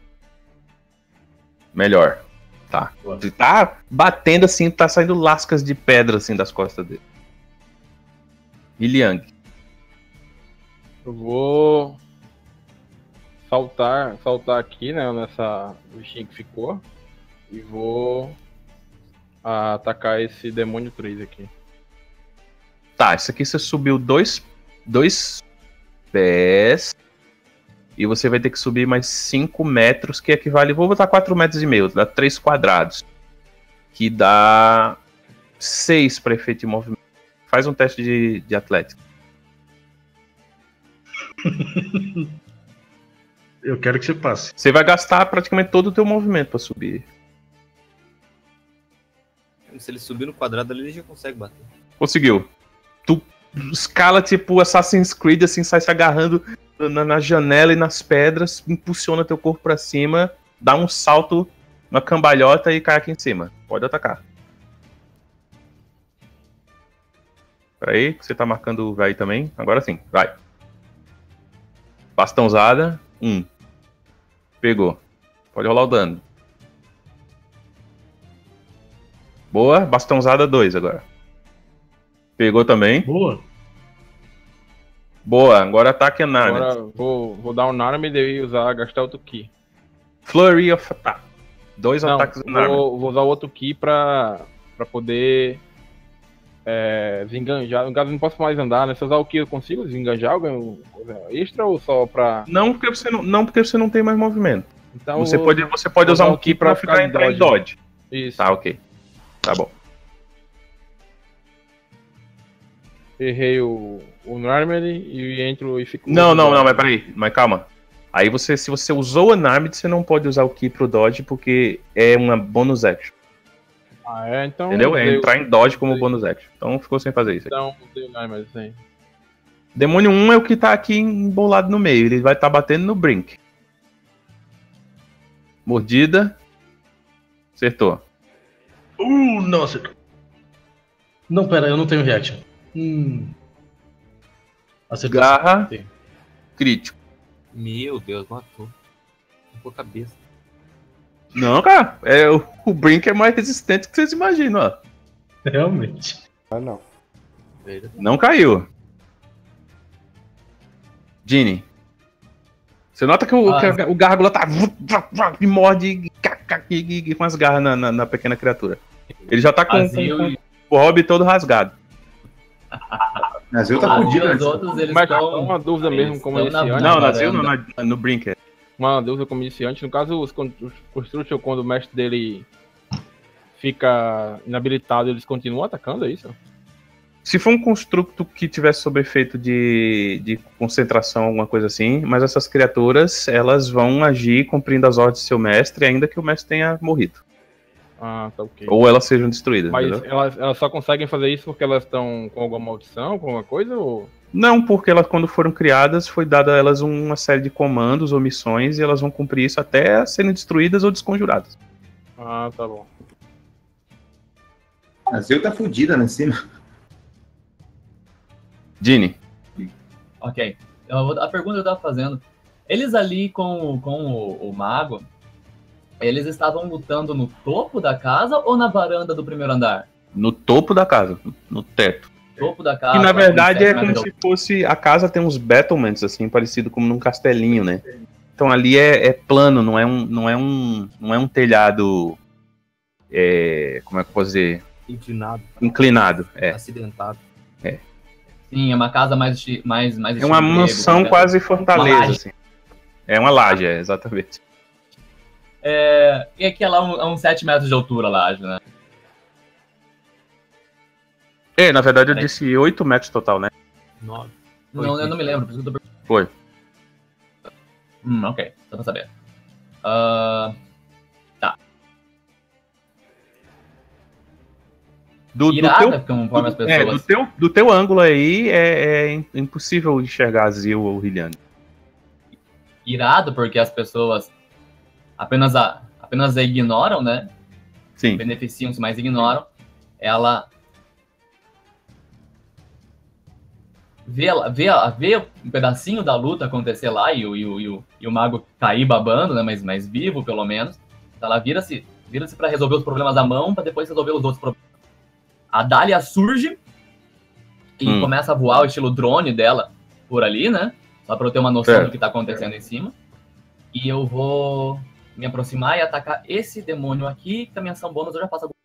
Melhor. Tá. Ele tá batendo assim, tá saindo lascas de pedra assim das costas dele. E Liang. Eu vou saltar, saltar aqui, né, nessa bichinha que ficou. E vou atacar esse demônio três aqui. Tá, isso aqui você subiu dois, dois pés. E você vai ter que subir mais cinco metros, que equivale... Vou botar quatro metros e meio, dá três quadrados. Que dá seis para efeito de movimento. Faz um teste de, de atlético. Eu quero que você passe. Você vai gastar praticamente todo o teu movimento para subir. Se ele subir no quadrado ali, ele já consegue bater. Conseguiu. Tu escala tipo Assassin's Creed, assim, sai se agarrando na, na janela e nas pedras, impulsiona teu corpo pra cima, dá um salto na cambalhota e cai aqui em cima. Pode atacar. Peraí, que você tá marcando o velho também. Agora sim, vai. Bastãozada, um. Pegou. Pode rolar o dano. Boa, bastãozada, dois agora. Pegou também. Boa. Boa, agora ataque Unarmed. Agora vou, vou dar um Unarmed e usar, gastar outro Ki. Flurry of Attack. Dois Não, ataques Unarmed. vou, vou usar outro Ki pra, pra poder é, desenganjar. No caso, não posso mais andar, né? Se eu usar o Ki, eu consigo desenganjar alguma coisa extra ou só pra... Não, porque você não, não, porque você não tem mais movimento. Então, Você vou- pode, você pode vou usar usar um o Ki Ki pra pra ficar ficar em entrar em dodge. dodge. Isso. Tá, ok. Tá bom. Errei o, o Unarmed e entro e fico... Não, não, não, mas peraí. Mas calma. Aí você, se você usou o Unarmed, você não pode usar o Ki pro dodge, porque é uma bonus action. Ah, é? Então... Entendeu? É usei o- entrar em dodge como bonus action. Então ficou sem fazer isso. Então, usei o Unarmed, sim. Demônio um é o que tá aqui embolado no meio. Ele vai estar batendo no Brink. Mordida. Acertou. Uh, não acertou. Não, pera, eu não tenho reaction. Hum. Acertou. Garra. Sim. Crítico. Meu Deus, matou. Com a cabeça. Não, cara. É, o, o Brink é mais resistente que vocês imaginam, ó. Realmente. Ah, não. Não caiu. Ginny. Você nota que o, Ah. que o gárgula tá... E morde e, e, e com as garras na, na, na pequena criatura. Ele já tá com, com, Azil com e, o hobby todo rasgado. Nazil tá Azil e fudido. os né? outros, eles Mas estão... uma dúvida mesmo como eles estão iniciante. na Não, na varanda. Zil, não, na- no Brink. Uma dúvida como iniciante, no caso, os con- os Construction, quando o mestre dele fica inabilitado, eles continuam atacando, é isso? Se for um construto que tivesse sob efeito de, de concentração, alguma coisa assim, mas essas criaturas, elas vão agir cumprindo as ordens do seu mestre, ainda que o mestre tenha morrido. Ah, tá ok. Ou elas sejam destruídas, Mas entendeu? elas, elas só conseguem fazer isso porque elas estão com alguma maldição, com alguma coisa, ou... Não, porque elas, quando foram criadas, foi dada a elas uma série de comandos ou missões, e elas vão cumprir isso até serem destruídas ou desconjuradas. Ah, tá bom. A Zil tá fudida lá em cima. Dini. Ok. Eu vou- a pergunta que eu tava fazendo. Eles ali com, com o, o mago, eles estavam lutando no topo da casa ou na varanda do primeiro andar? No topo da casa, no teto. Topo da casa. Que na verdade com é sete como metros se fosse. A casa tem uns battlements, assim, parecido como num castelinho, né? Então ali é, é plano, não é um, não é um, não é um telhado. É, como é que eu posso dizer? Inclinado, Inclinado. É, acidentado. Sim, é uma casa mais, esti- mais, mais é uma estilo grego, mansão né? quase Uma fortaleza, laje. assim. É uma laje, é, exatamente. É, e aqui é lá um, a uns sete metros de altura, lá, acho, né? É, na verdade eu Peraí. disse oito metros total, né? Nove. Não, eu não me lembro, por isso que eu tô perguntando. Foi. Hum, ok, só pra saber. Ah, Do, do irada, teu, conforme as do, é, do, pessoas. teu, do teu ângulo aí é, é impossível enxergar Zil ou Hylian. Irado, porque as pessoas apenas a, apenas a ignoram, né? Sim. Beneficiam-se, mas ignoram. Ela vê, ela- vê, ela- vê um pedacinho da luta acontecer lá e o, e o, e o, e o mago cair babando, né? Mas, mas vivo, pelo menos. Então ela vira-se vira-se para resolver os problemas à mão, para depois resolver os outros problemas. A Dália surge e Hum. começa a voar o estilo drone dela por ali, né? Só para eu ter uma noção Certo. do que tá acontecendo em cima. E eu vou me aproximar e atacar esse demônio aqui, que a minha ação bônus eu já faço.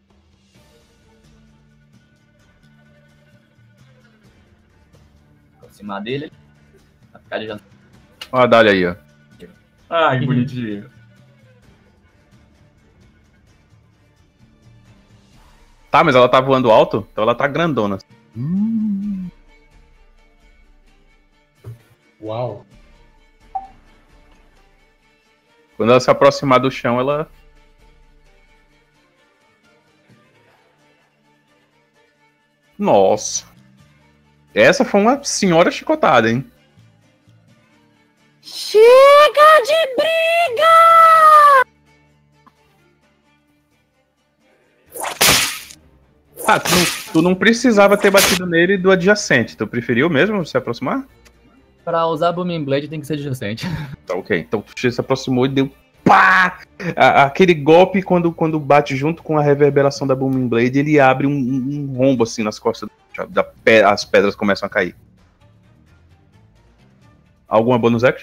Aproximar dele. Vai ficar de jantar. Olha a Dália aí, ó. Ai, que bonitinho. Tá, mas ela tá voando alto, então ela tá grandona. Uau. Quando ela se aproximar do chão, ela. Nossa. Essa foi uma senhora chicotada, hein? Chega de briga! Ah, tu não, tu não precisava ter batido nele do adjacente. Tu preferiu mesmo se aproximar? Pra usar Booming Blade tem que ser adjacente. Tá, ok. Então tu se aproximou e deu pá! A- aquele golpe, quando, quando bate junto com a reverberação da Booming Blade, ele abre um, um- um rombo assim nas costas do, da pe- as pedras começam a cair. Alguma bonus action?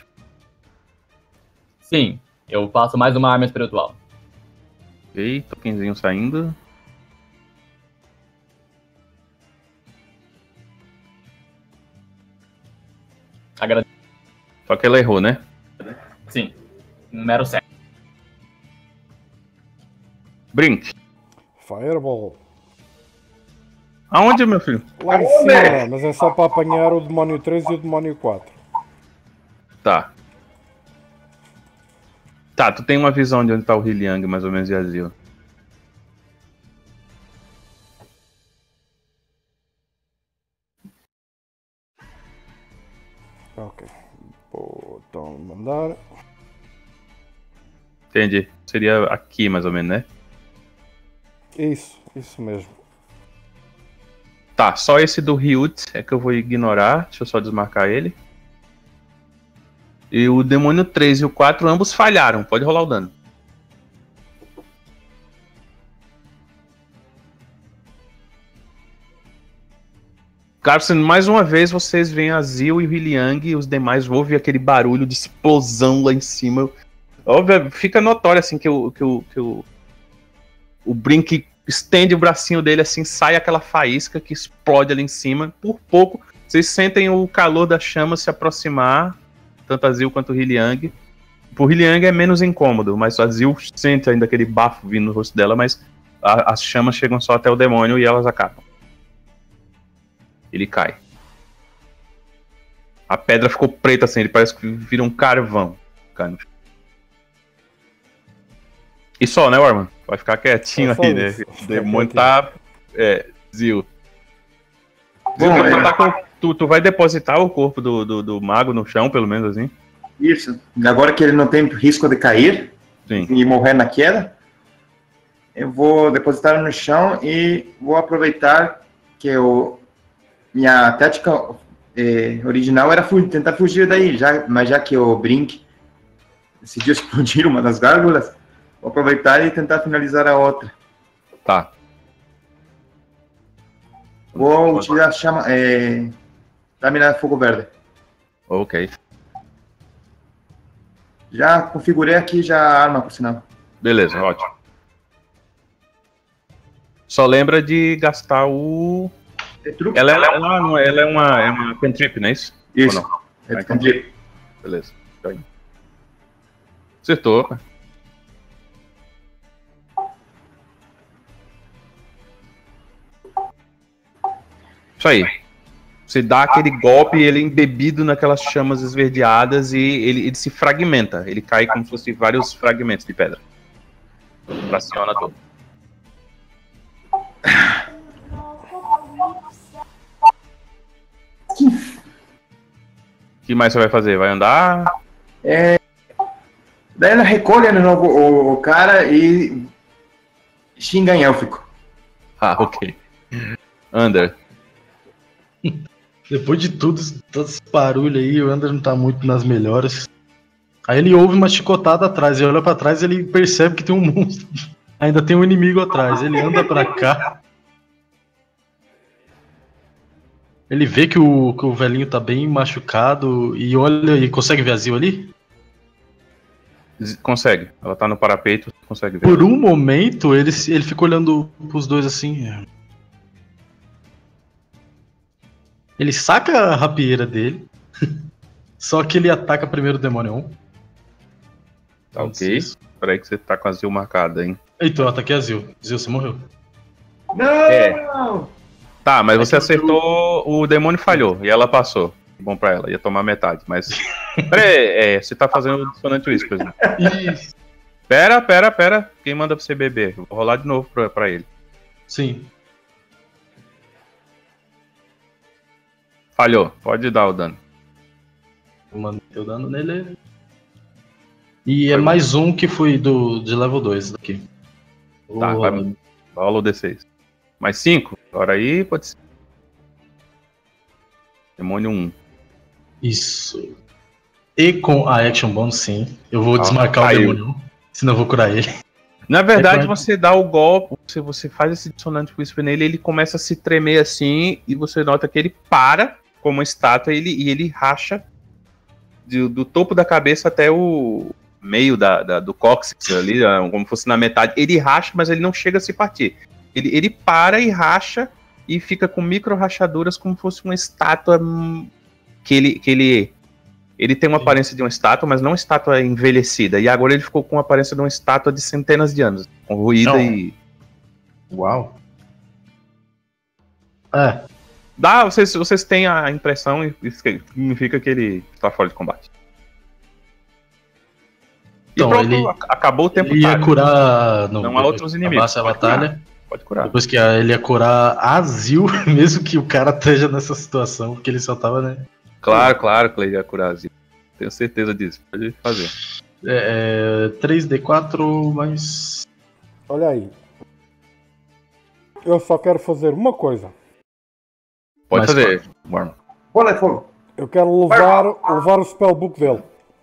Sim, eu faço mais uma arma espiritual. Ok, tokenzinho saindo. Agradeço. Só que ela errou, né? Sim, um mero certo. Brink. Fireball. Aonde, meu filho? Lá em cima, mas é só para apanhar o demónio três e o demónio quatro. Tá. Tá, tu tem uma visão de onde tá o Hylian, mais ou menos, e a Zil. Ok. Botão mandar. Entendi. Seria aqui, mais ou menos, né? Isso, isso mesmo. Tá, só esse do Ryut é que eu vou ignorar. Deixa eu só desmarcar ele. E o demônio três e o quatro, ambos falharam. Pode rolar o dano. Carson, mais uma vez vocês veem a Zil e o Hyliang e os demais ouvem aquele barulho de explosão lá em cima. Óbvio, fica notório assim que o, que o, que o, o Brink estende o bracinho dele assim, sai aquela faísca que explode ali em cima. Por pouco, vocês sentem o calor da chama se aproximar, tanto a Zil quanto o Hyliang. Pro Hyliang é menos incômodo, mas a Zil sente ainda aquele bafo vindo no rosto dela, mas a, as chamas chegam só até o demônio e elas acabam. Ele cai. A pedra ficou preta assim, ele parece que vira um carvão. Cai no chão. E só, né, Orman? Vai ficar quietinho É aí, né? isso. O demônio tá... É, Zil. Zil, Bom, tu, é- tá com- tu, tu vai depositar o corpo do, do, do mago no chão, pelo menos assim? Isso. Agora que ele não tem risco de cair Sim. e morrer na queda, eu vou depositar no chão e vou aproveitar que eu, minha tática eh, original era fu- tentar fugir daí, já, mas já que o Brink decidiu explodir uma das gárgulas, vou aproveitar e tentar finalizar a outra. Tá. Vou utilizar a chama, é, lâmina de fogo verde. Ok. Já configurei aqui já a arma, por sinal. Beleza, ótimo. Só lembra de gastar o... É truque? Ela, ela, ela, não é- ela é uma, é uma cantrip, não é isso? Isso. Ou não? É Vai, cantrip. Beleza. Tá aí. Acertou. Isso aí. Você dá aquele golpe, ele é embebido naquelas chamas esverdeadas e ele, ele se fragmenta. Ele cai como se fosse vários fragmentos de pedra. Fraciona todo. O que mais você vai fazer? Vai andar? Daí ela recolhe de novo o, o cara e xinga em élfico. Ah, ok. Ander. Depois de tudo, todo esse barulho aí, o Ander não tá muito nas melhores. Aí ele ouve uma chicotada atrás, ele olha pra trás e ele percebe que tem um monstro. Ainda tem um inimigo atrás. Ele anda pra cá. Ele vê que o, que o velhinho tá bem machucado e olha e consegue ver a Zil ali? Z- Consegue. Ela tá no parapeito, consegue ver. Por um momento, ele, se- ele fica olhando pros dois assim. é. Ele saca a rapieira dele. Só que ele ataca primeiro o demônio um. Tá ok. Peraí que você tá com a Zil marcada, hein? Então, eu ataquei a Zil. Zil, você morreu. Não! É. Tá, mas você É que eu- acertou, o demônio falhou e ela passou. Bom pra ela, ia tomar metade, mas... Peraí, é, você tá fazendo o Dissonant Whispers, né? Isso. Pera, pera, pera. Quem manda pra você beber? Vou rolar de novo pra, pra ele. Sim. Falhou, pode dar o dano. Eu mandei o dano nele. E é mais um que foi do, de level dois daqui. Tá, Vou vai, rolar. rola o D seis. Mais cinco? Agora aí pode ser. Demônio um. Isso. E com a Action Bonus, sim. Eu vou Ah, desmarcar caiu. o demônio. Senão eu vou curar ele. Na verdade, É quando- você dá o golpe, você, você faz esse dissonante whisper nele, ele começa a se tremer assim, e você nota que ele para como uma estátua ele, e ele racha de- do topo da cabeça até o meio da, da- do cóccix ali, como fosse na metade. Ele racha, mas ele não chega a se partir. Ele, ele para e racha e fica com micro rachaduras como se fosse uma estátua hum, que ele, que ele ele tem uma Sim. aparência de uma estátua, mas não uma estátua envelhecida. E agora ele ficou com a aparência de uma estátua de centenas de anos, corroída Não. e Uau. É. dá, vocês, vocês têm a impressão e isso que significa que ele está fora de combate. E Então, pronto, ele- ac- acabou o tempo. Ele ia tarde. curar. No, Não há outros inimigos. acabasse a Pode batalha. Pode curar. Depois que a- ele ia curar a Zil, mesmo que o cara esteja nessa situação, porque ele só tava, né? Claro, claro que ele ia curar. Zil. Tenho certeza disso. Pode fazer. É, é, três D quatro mais. Olha aí. Eu só quero fazer uma coisa. Pode Mais fazer, Worm. Bola de fogo. Eu quero levar, levar o spellbook dele.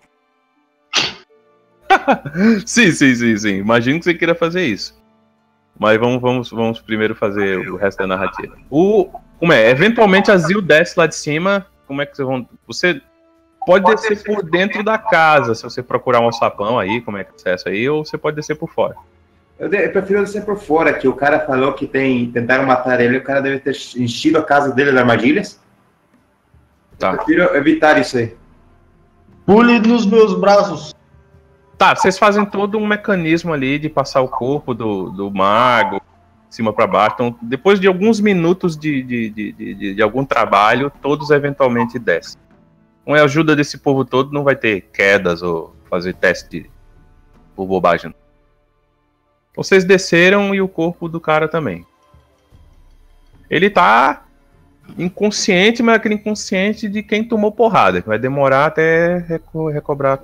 Sim, sim, sim, sim. Imagino que você queira fazer isso. Mas vamos, vamos, vamos primeiro fazer o resto da narrativa. O, como é? Eventualmente a Zil desce lá de cima. Como é que vocês vão. Você pode descer por dentro da casa, se você procurar um alçapão aí, como é que é acesso aí, ou você pode descer por fora. Eu, de- eu prefiro descer por fora, que o cara falou que tem, tentaram matar ele, o cara deve ter enchido a casa dele de armadilhas. Eu Tá. prefiro evitar isso aí. Pule nos meus braços. Tá, vocês fazem todo um mecanismo ali de passar o corpo do, do mago. cima para baixo. Então, depois de alguns minutos de, de, de, de, de algum trabalho, todos eventualmente descem. Com a ajuda desse povo todo, não vai ter quedas ou fazer teste por bobagem. Vocês desceram e o corpo do cara também. Ele tá inconsciente, mas aquele inconsciente de quem tomou porrada, que vai demorar até reco recobrar.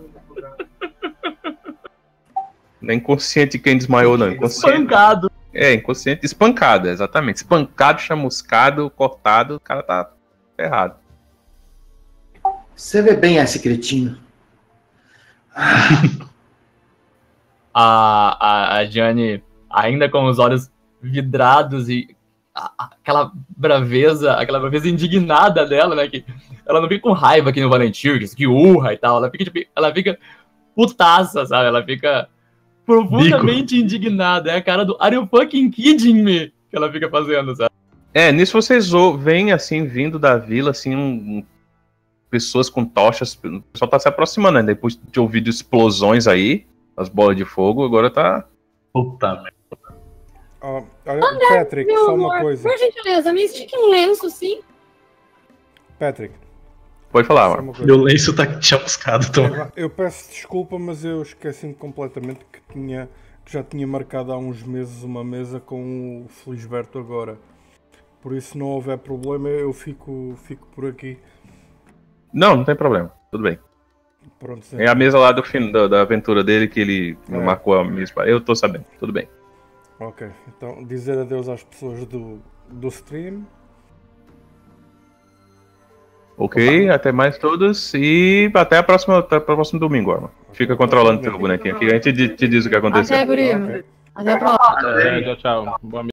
Não é inconsciente de quem desmaiou, não. Inconsciente. Espancado. É, inconsciente, espancado, exatamente. Espancado, chamuscado, cortado, o cara tá ferrado. Você vê bem esse cretino. A, a, a Jane, ainda com os olhos vidrados e a, a, aquela braveza, aquela braveza indignada dela, né? Que ela não fica com raiva aqui no Valentir, que urra e tal. Ela fica, tipo, ela fica putaça, sabe? Ela fica profundamente Bico. indignada. É a cara do Are you fucking kidding me? Que ela fica fazendo, sabe? É, nisso vocês veem, assim, vindo da vila, assim, um, um, pessoas com tochas. O pessoal tá se aproximando, né? Depois de ouvir explosões aí, as bolas de fogo, agora tá... Puta merda. Uh, olha, Patrick, meu só amor, uma coisa. por gentileza, me estique um lenço, sim. Patrick. Pode falar, mano. Meu lenço tá chamuscado, então. Eu peço desculpa, mas eu esqueci-me completamente que, tinha, que já tinha marcado há uns meses uma mesa com o Felisberto agora. Por isso, se não houver problema, eu fico, fico por aqui. Não, não tem problema. Tudo bem. Pronto, é a mesa lá do fim da, da aventura dele que ele é. marcou a mesma. Eu tô sabendo. Tudo bem. Ok. Então, dizer adeus às pessoas do, do stream. Ok, Opa. até mais todos e até a próxima, até o próximo domingo, Arma. Fica controlando o teu bonequinho aqui, a gente te diz o que aconteceu. Até, okay. Até a próxima. É, tchau, tchau. Boa